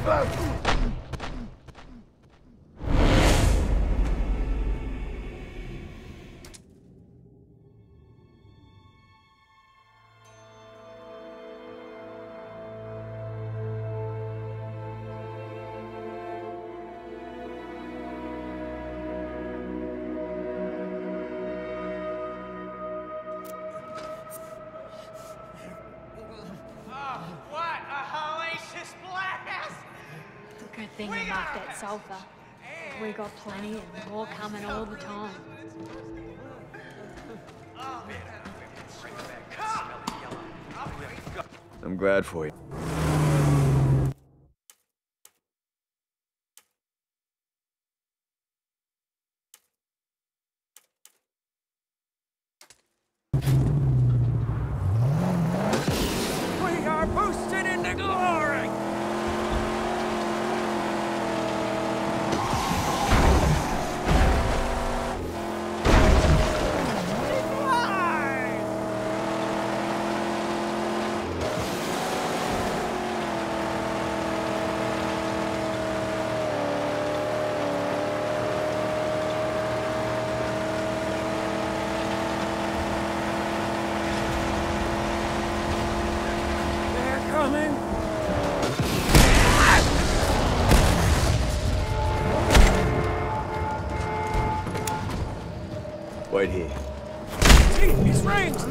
Good thing about that sulfur. We got plenty and more coming all the time. I'm glad for you. We are boosted into glory! Wait here. See, he's ranged!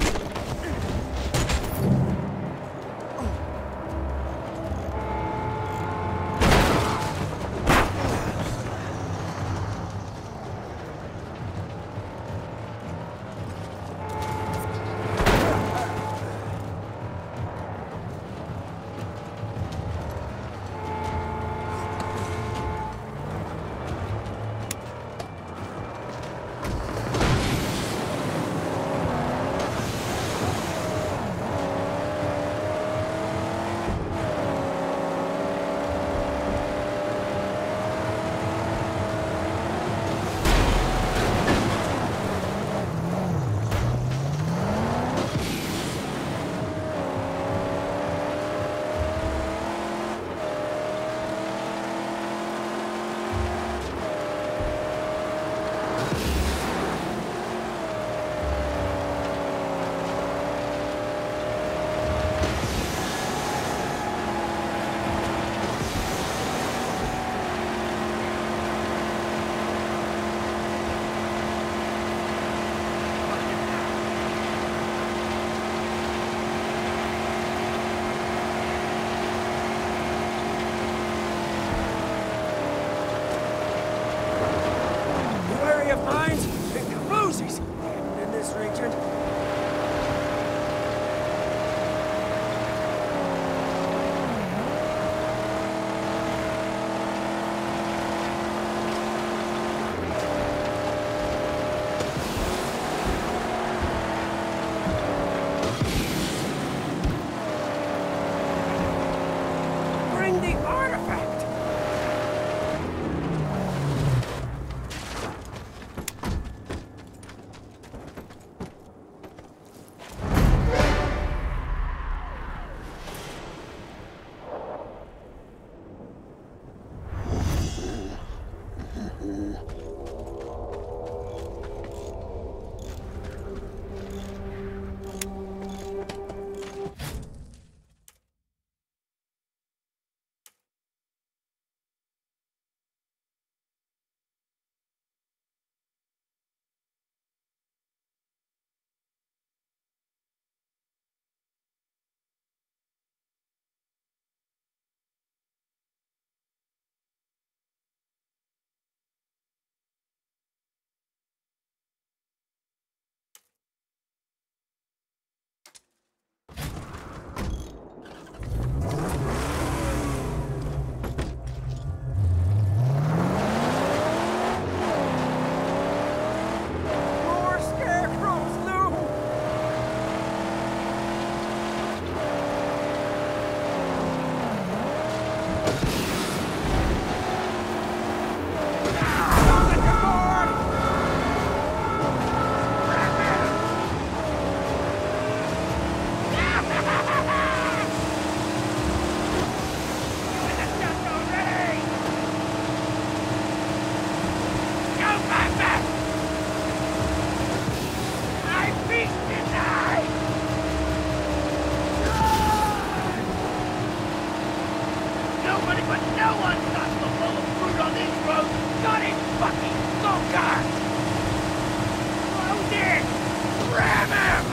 Nobody but no one stops the flow of fruit on this road! Not a fucking go-kart! Close in! Ram him!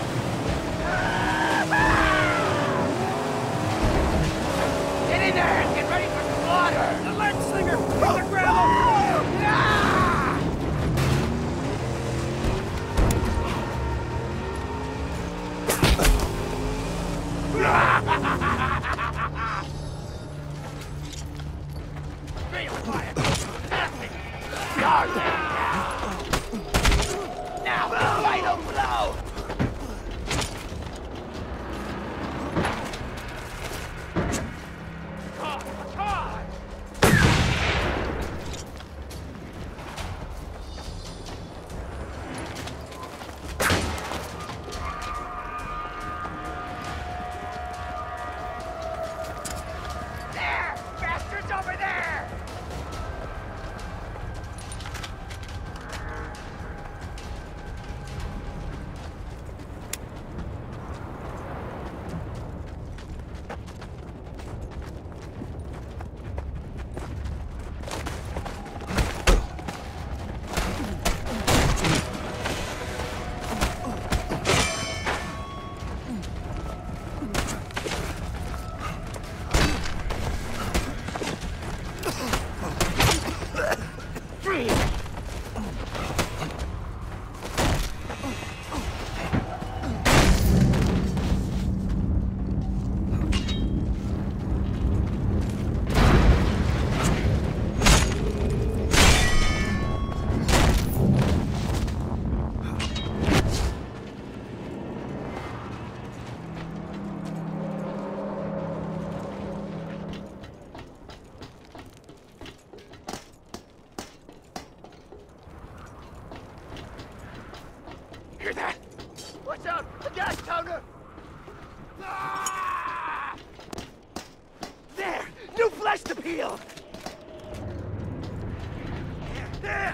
Get in there and get ready for slaughter! The lead slinger! From the gravel! Feel quiet! Nothing! Start now! Now, final blow! Car! Car! There! Bastards over there! Hear that? Watch out! A gas counter! Ah! There! New flesh to peel! There!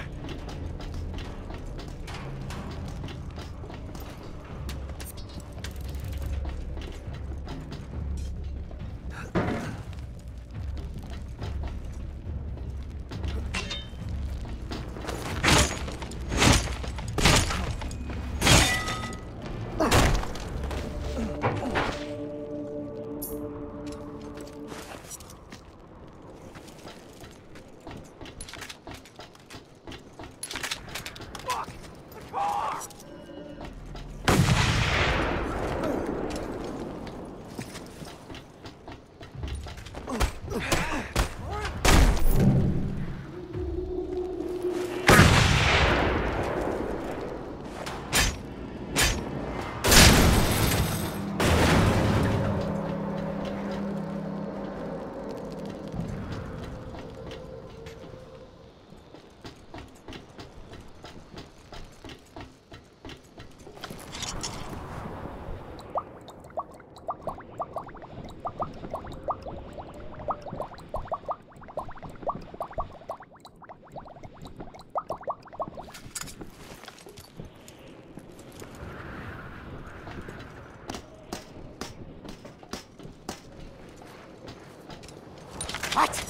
What?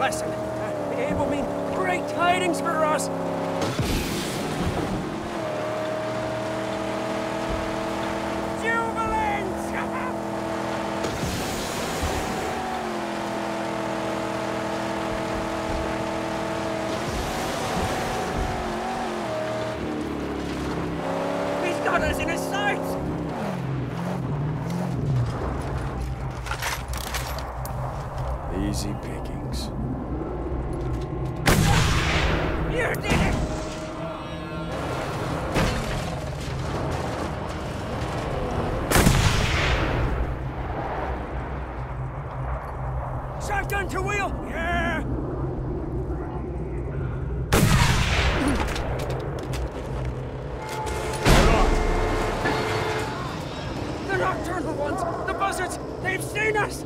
lesson. Uh, it will mean great tidings for us. Got us in his sights! Easy pickings. You did it! Shotgun to wheel! Yeah! Nocturnal ones! The buzzards! They've seen us!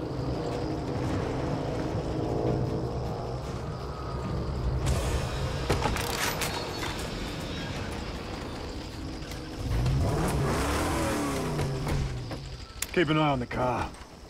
Keep an eye on the car.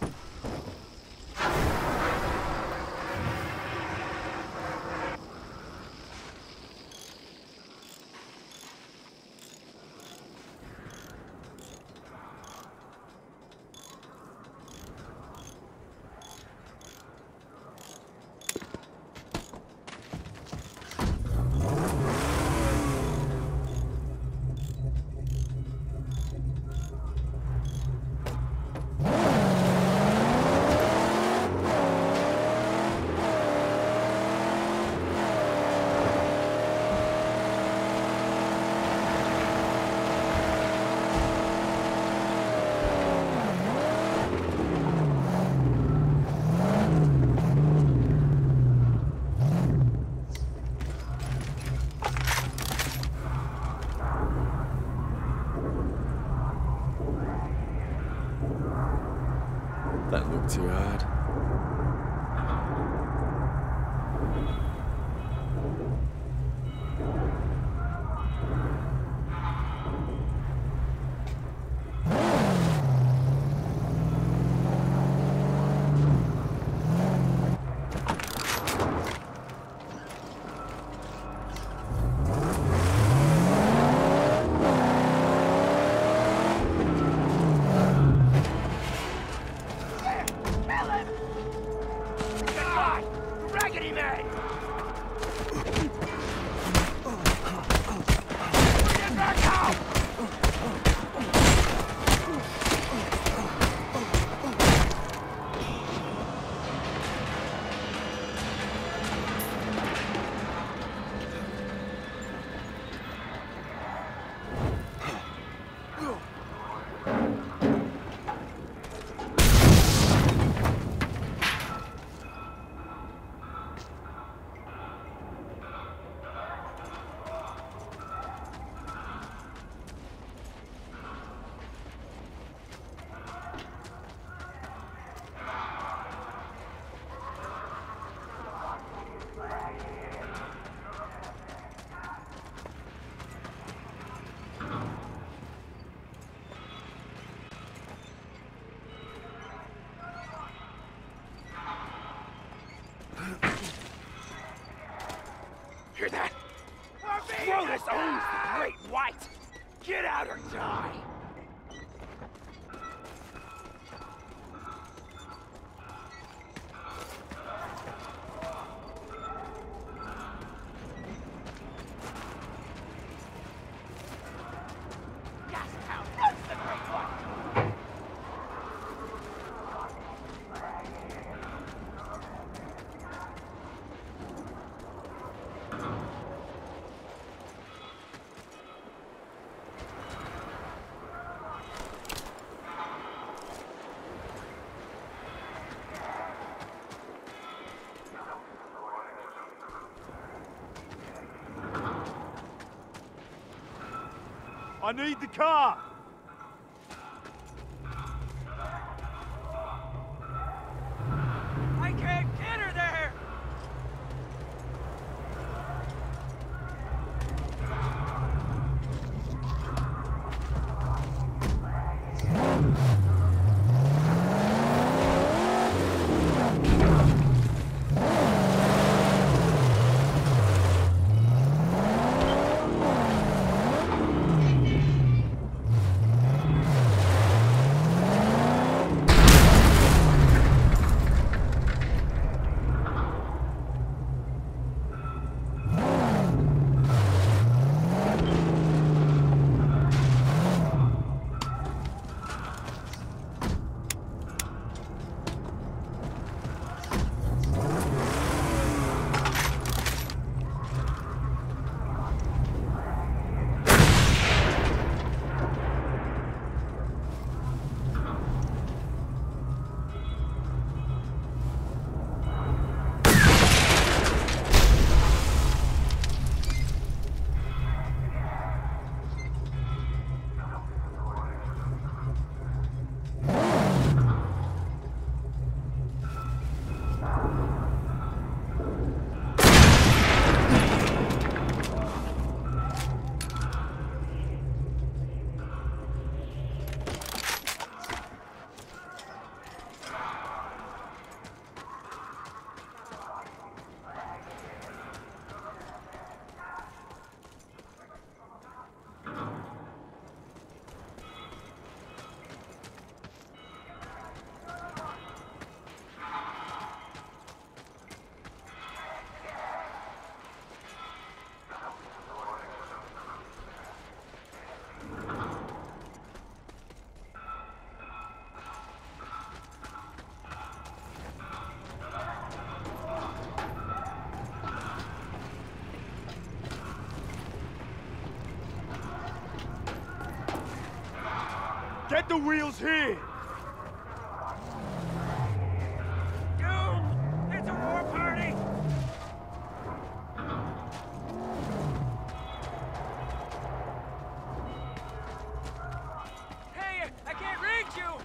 That looked too hard. Hear that? Cronus owns the Great White! Get out or die! I need the car! I can't get her there! Get the wheels here! Doom! It's a war party! Hey, I can't reach you!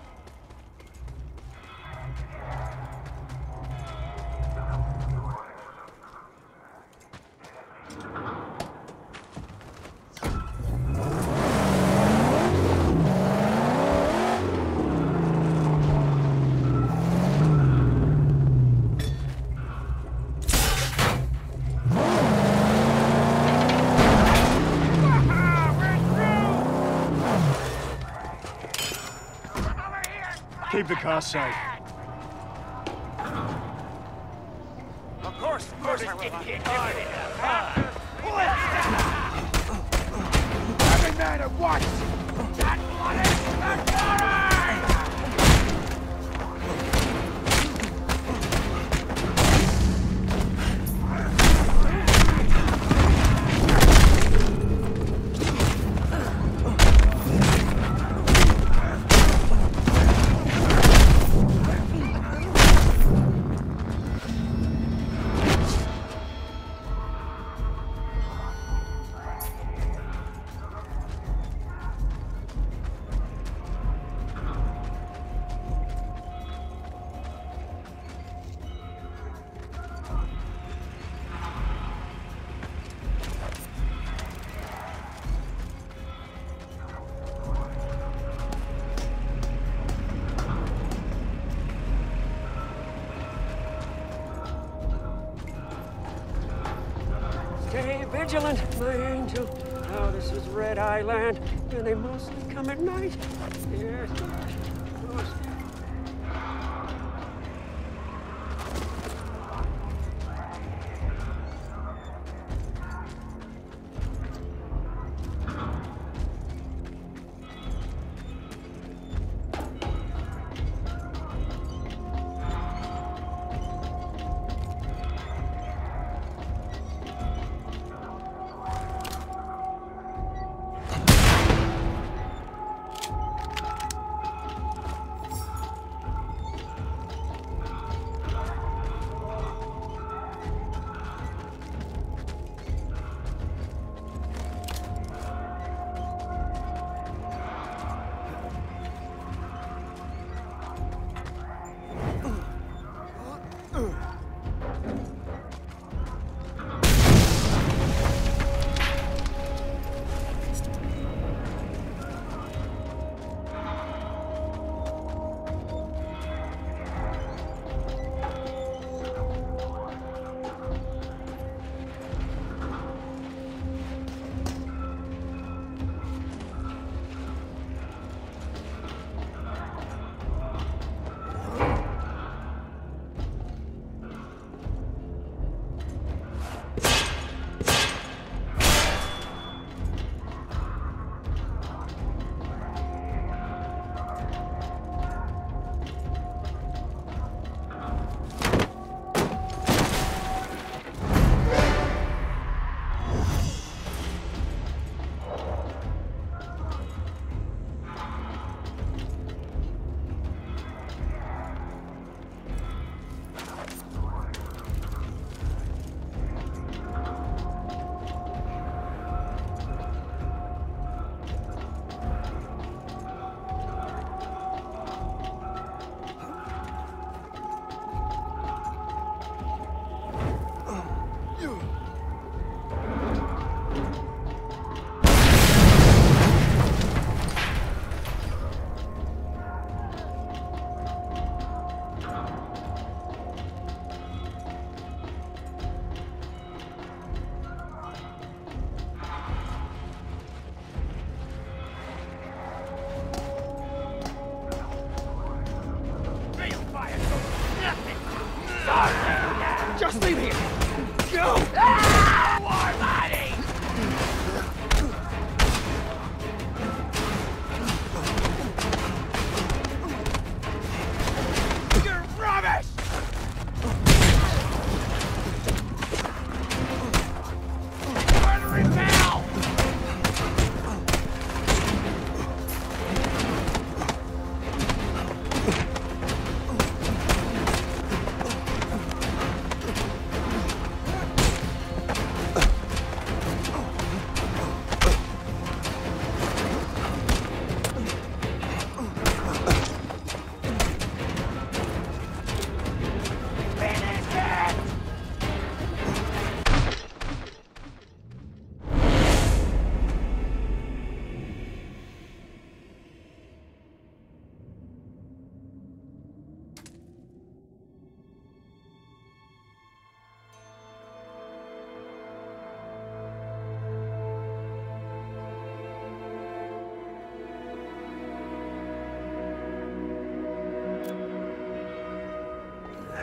Keep the car safe. Of course, of course I will. Every man at once! That bloody victory! Stay vigilant, my angel. Oh, this is Red Eye Land, and they mostly come at night. Yes, yes.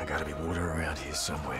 gotta be water around here somewhere.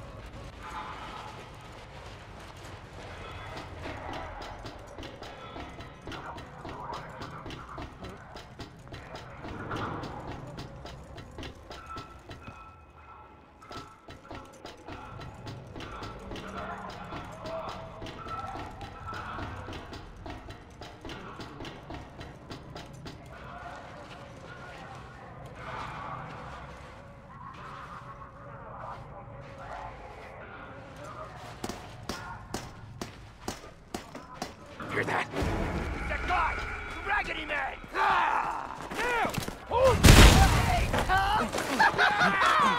Hear that? That guy! The Raggedy Man! Ah! Now! Hold! Hey! Ah!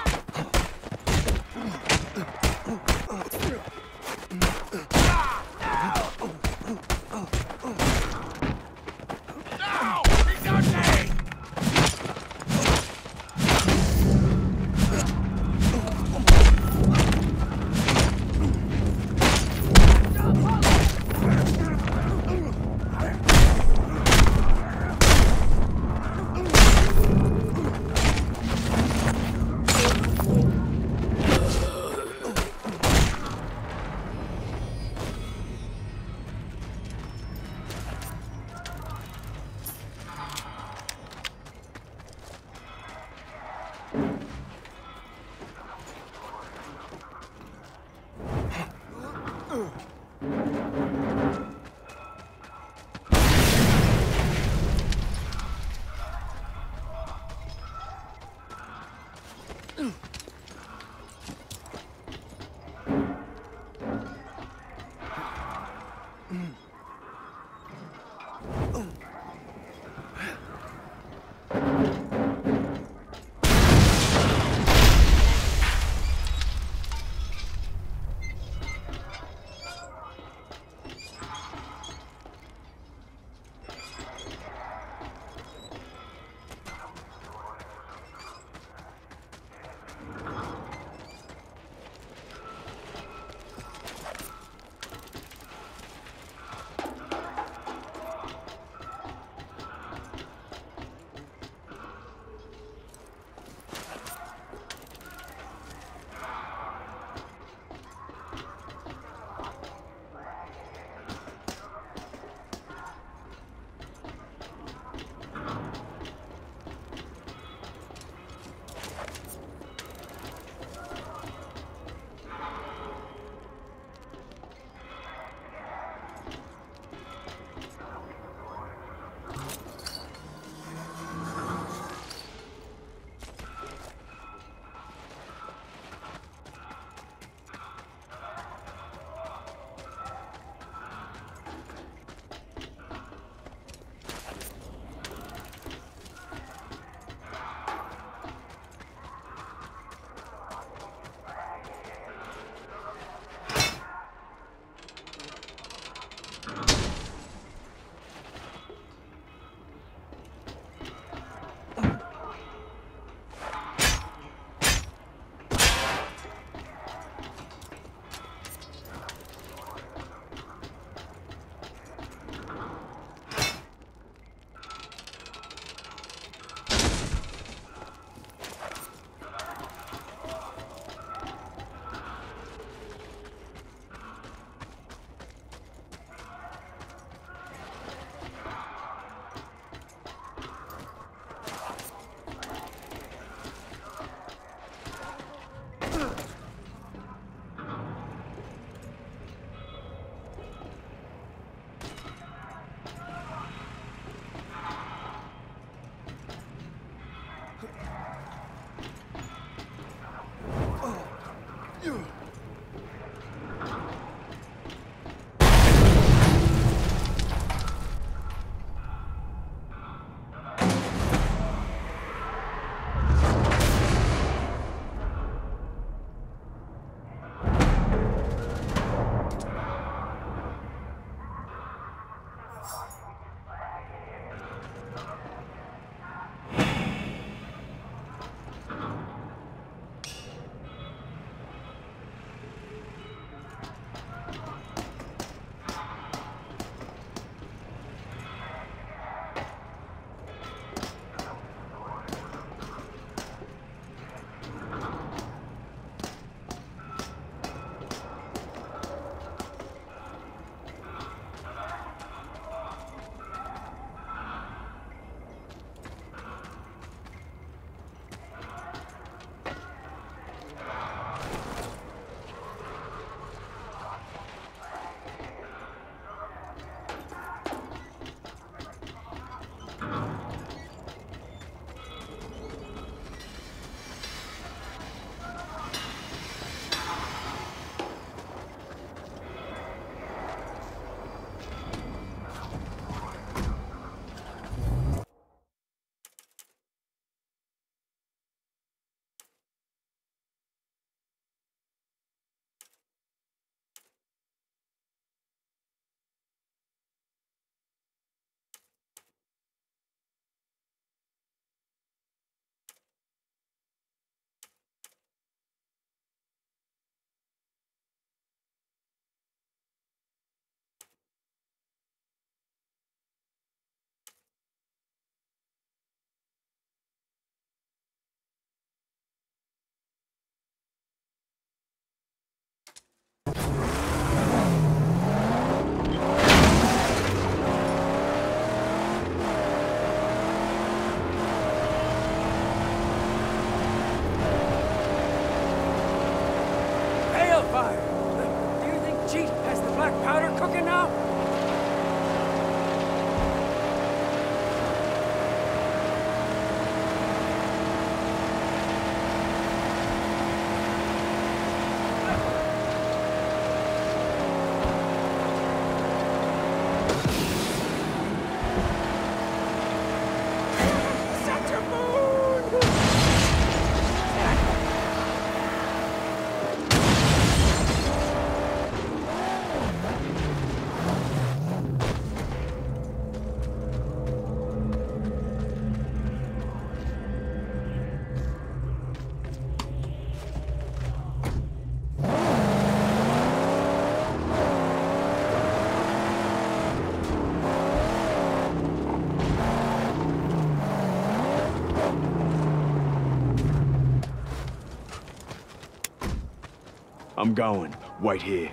I'm going. Wait here.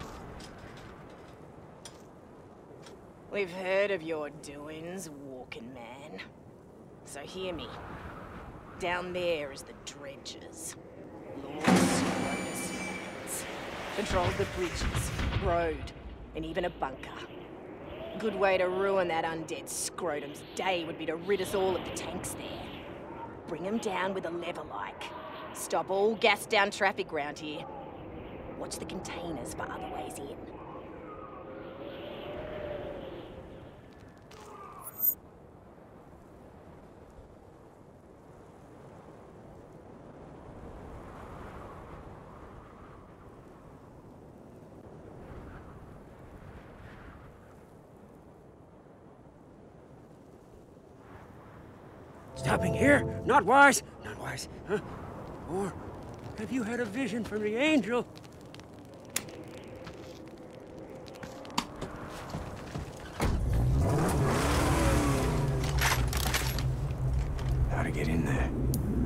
We've heard of your doings, walking man. So hear me. Down there is the dredgers. Lord Scrotus Reynolds. Controls the bridges, road, and even a bunker. Good way to ruin that undead scrotum's day would be to rid us all of the tanks there. Bring them down with a lever like. Stop all gas down traffic round here. Watch the containers for other ways in. Stopping here? Not wise. Not wise. Huh? Or have you had a vision from the angel? How to get in there?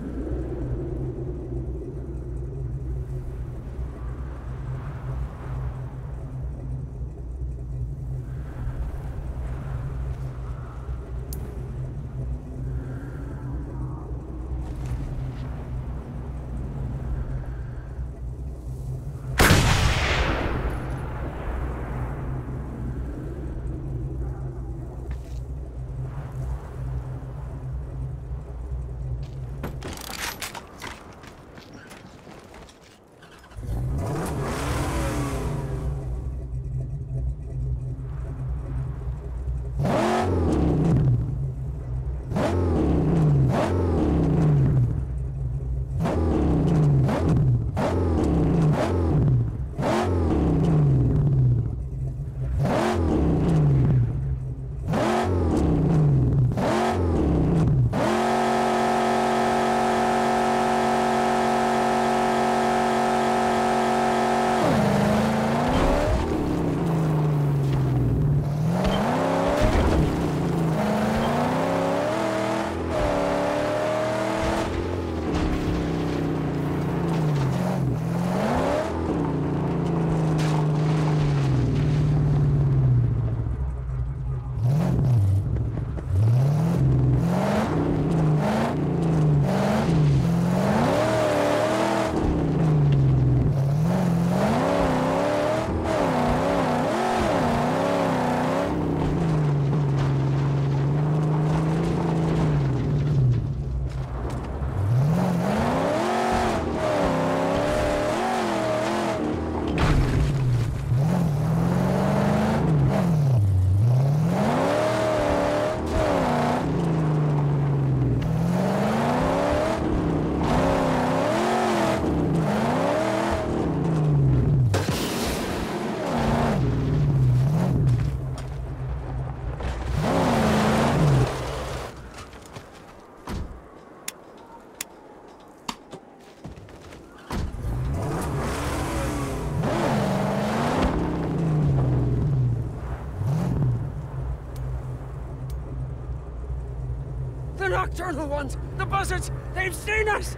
The nocturnal ones! The buzzards! They've seen us!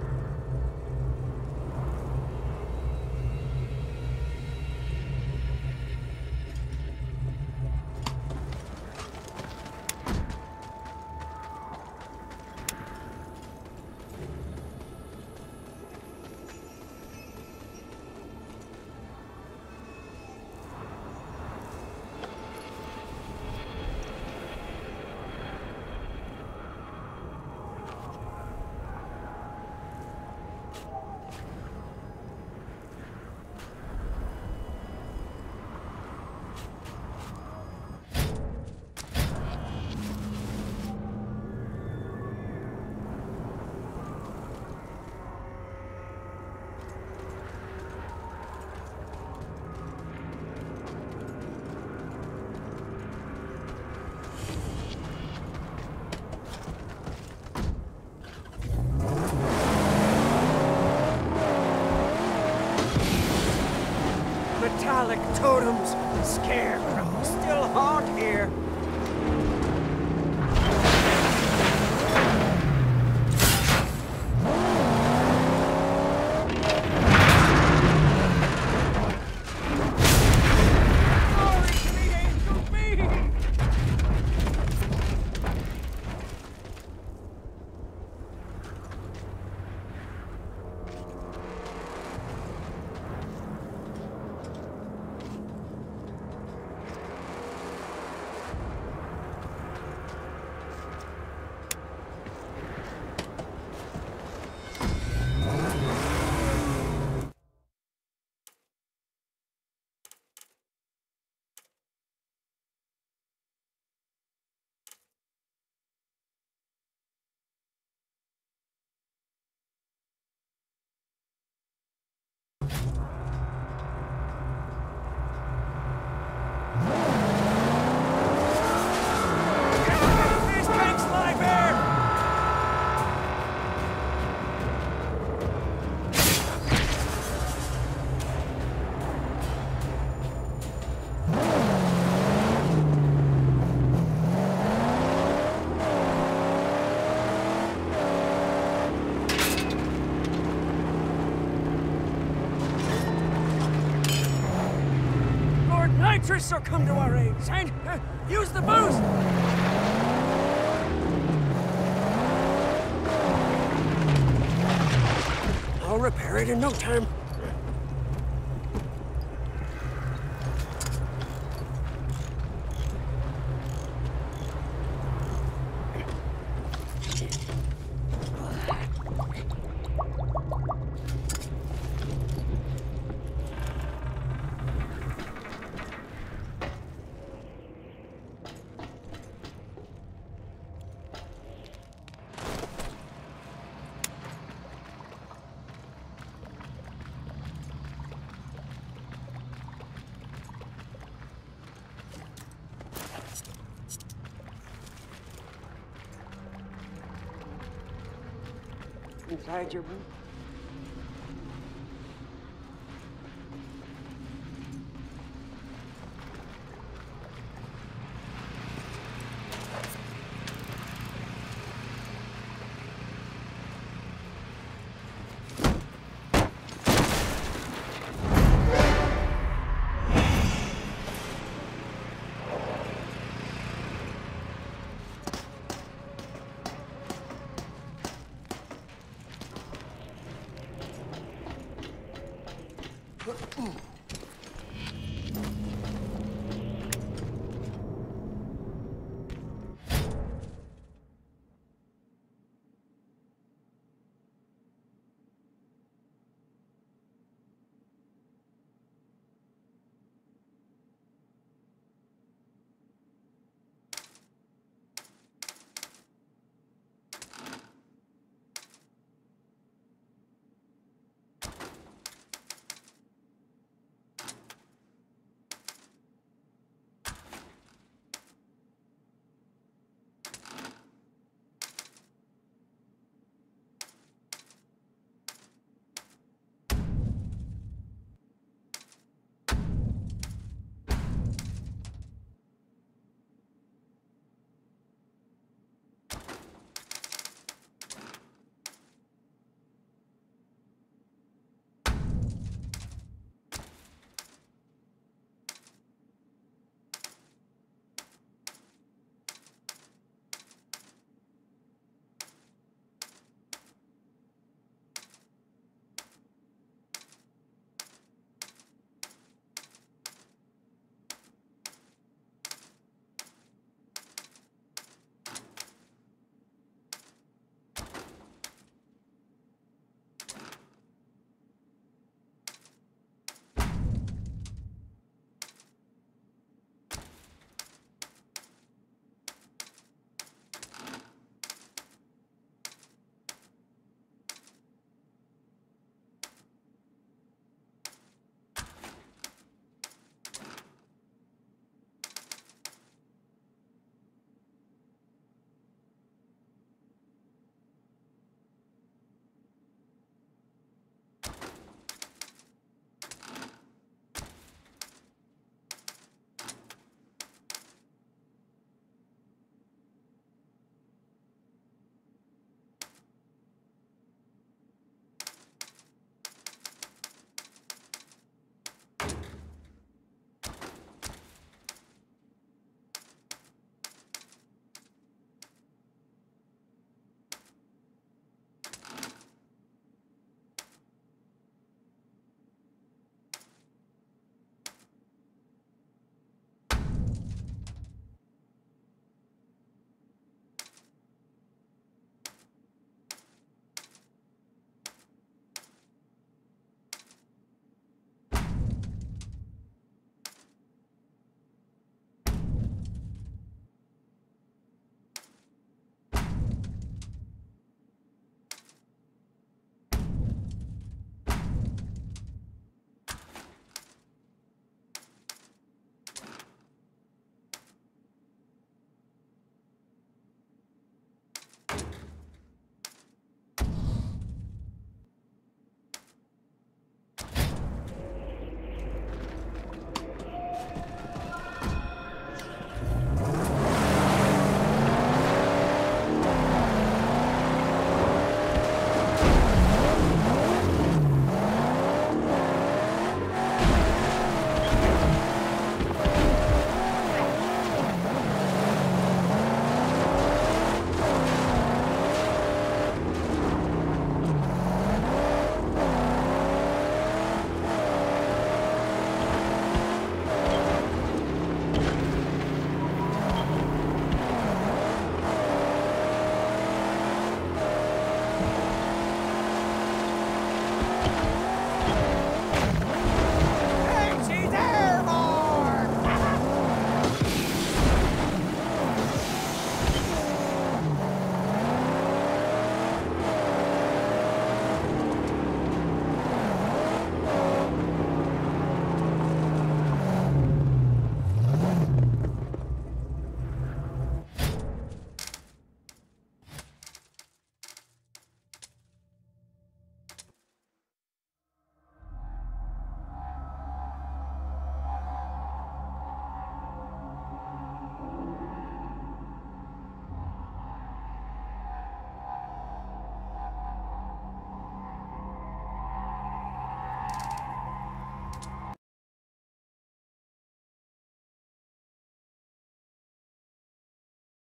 Metallic totems, scarecrows still haunt here. Beatrice will come to our aid. Saint, uh, use the boost! I'll repair it in no time. Inside your room.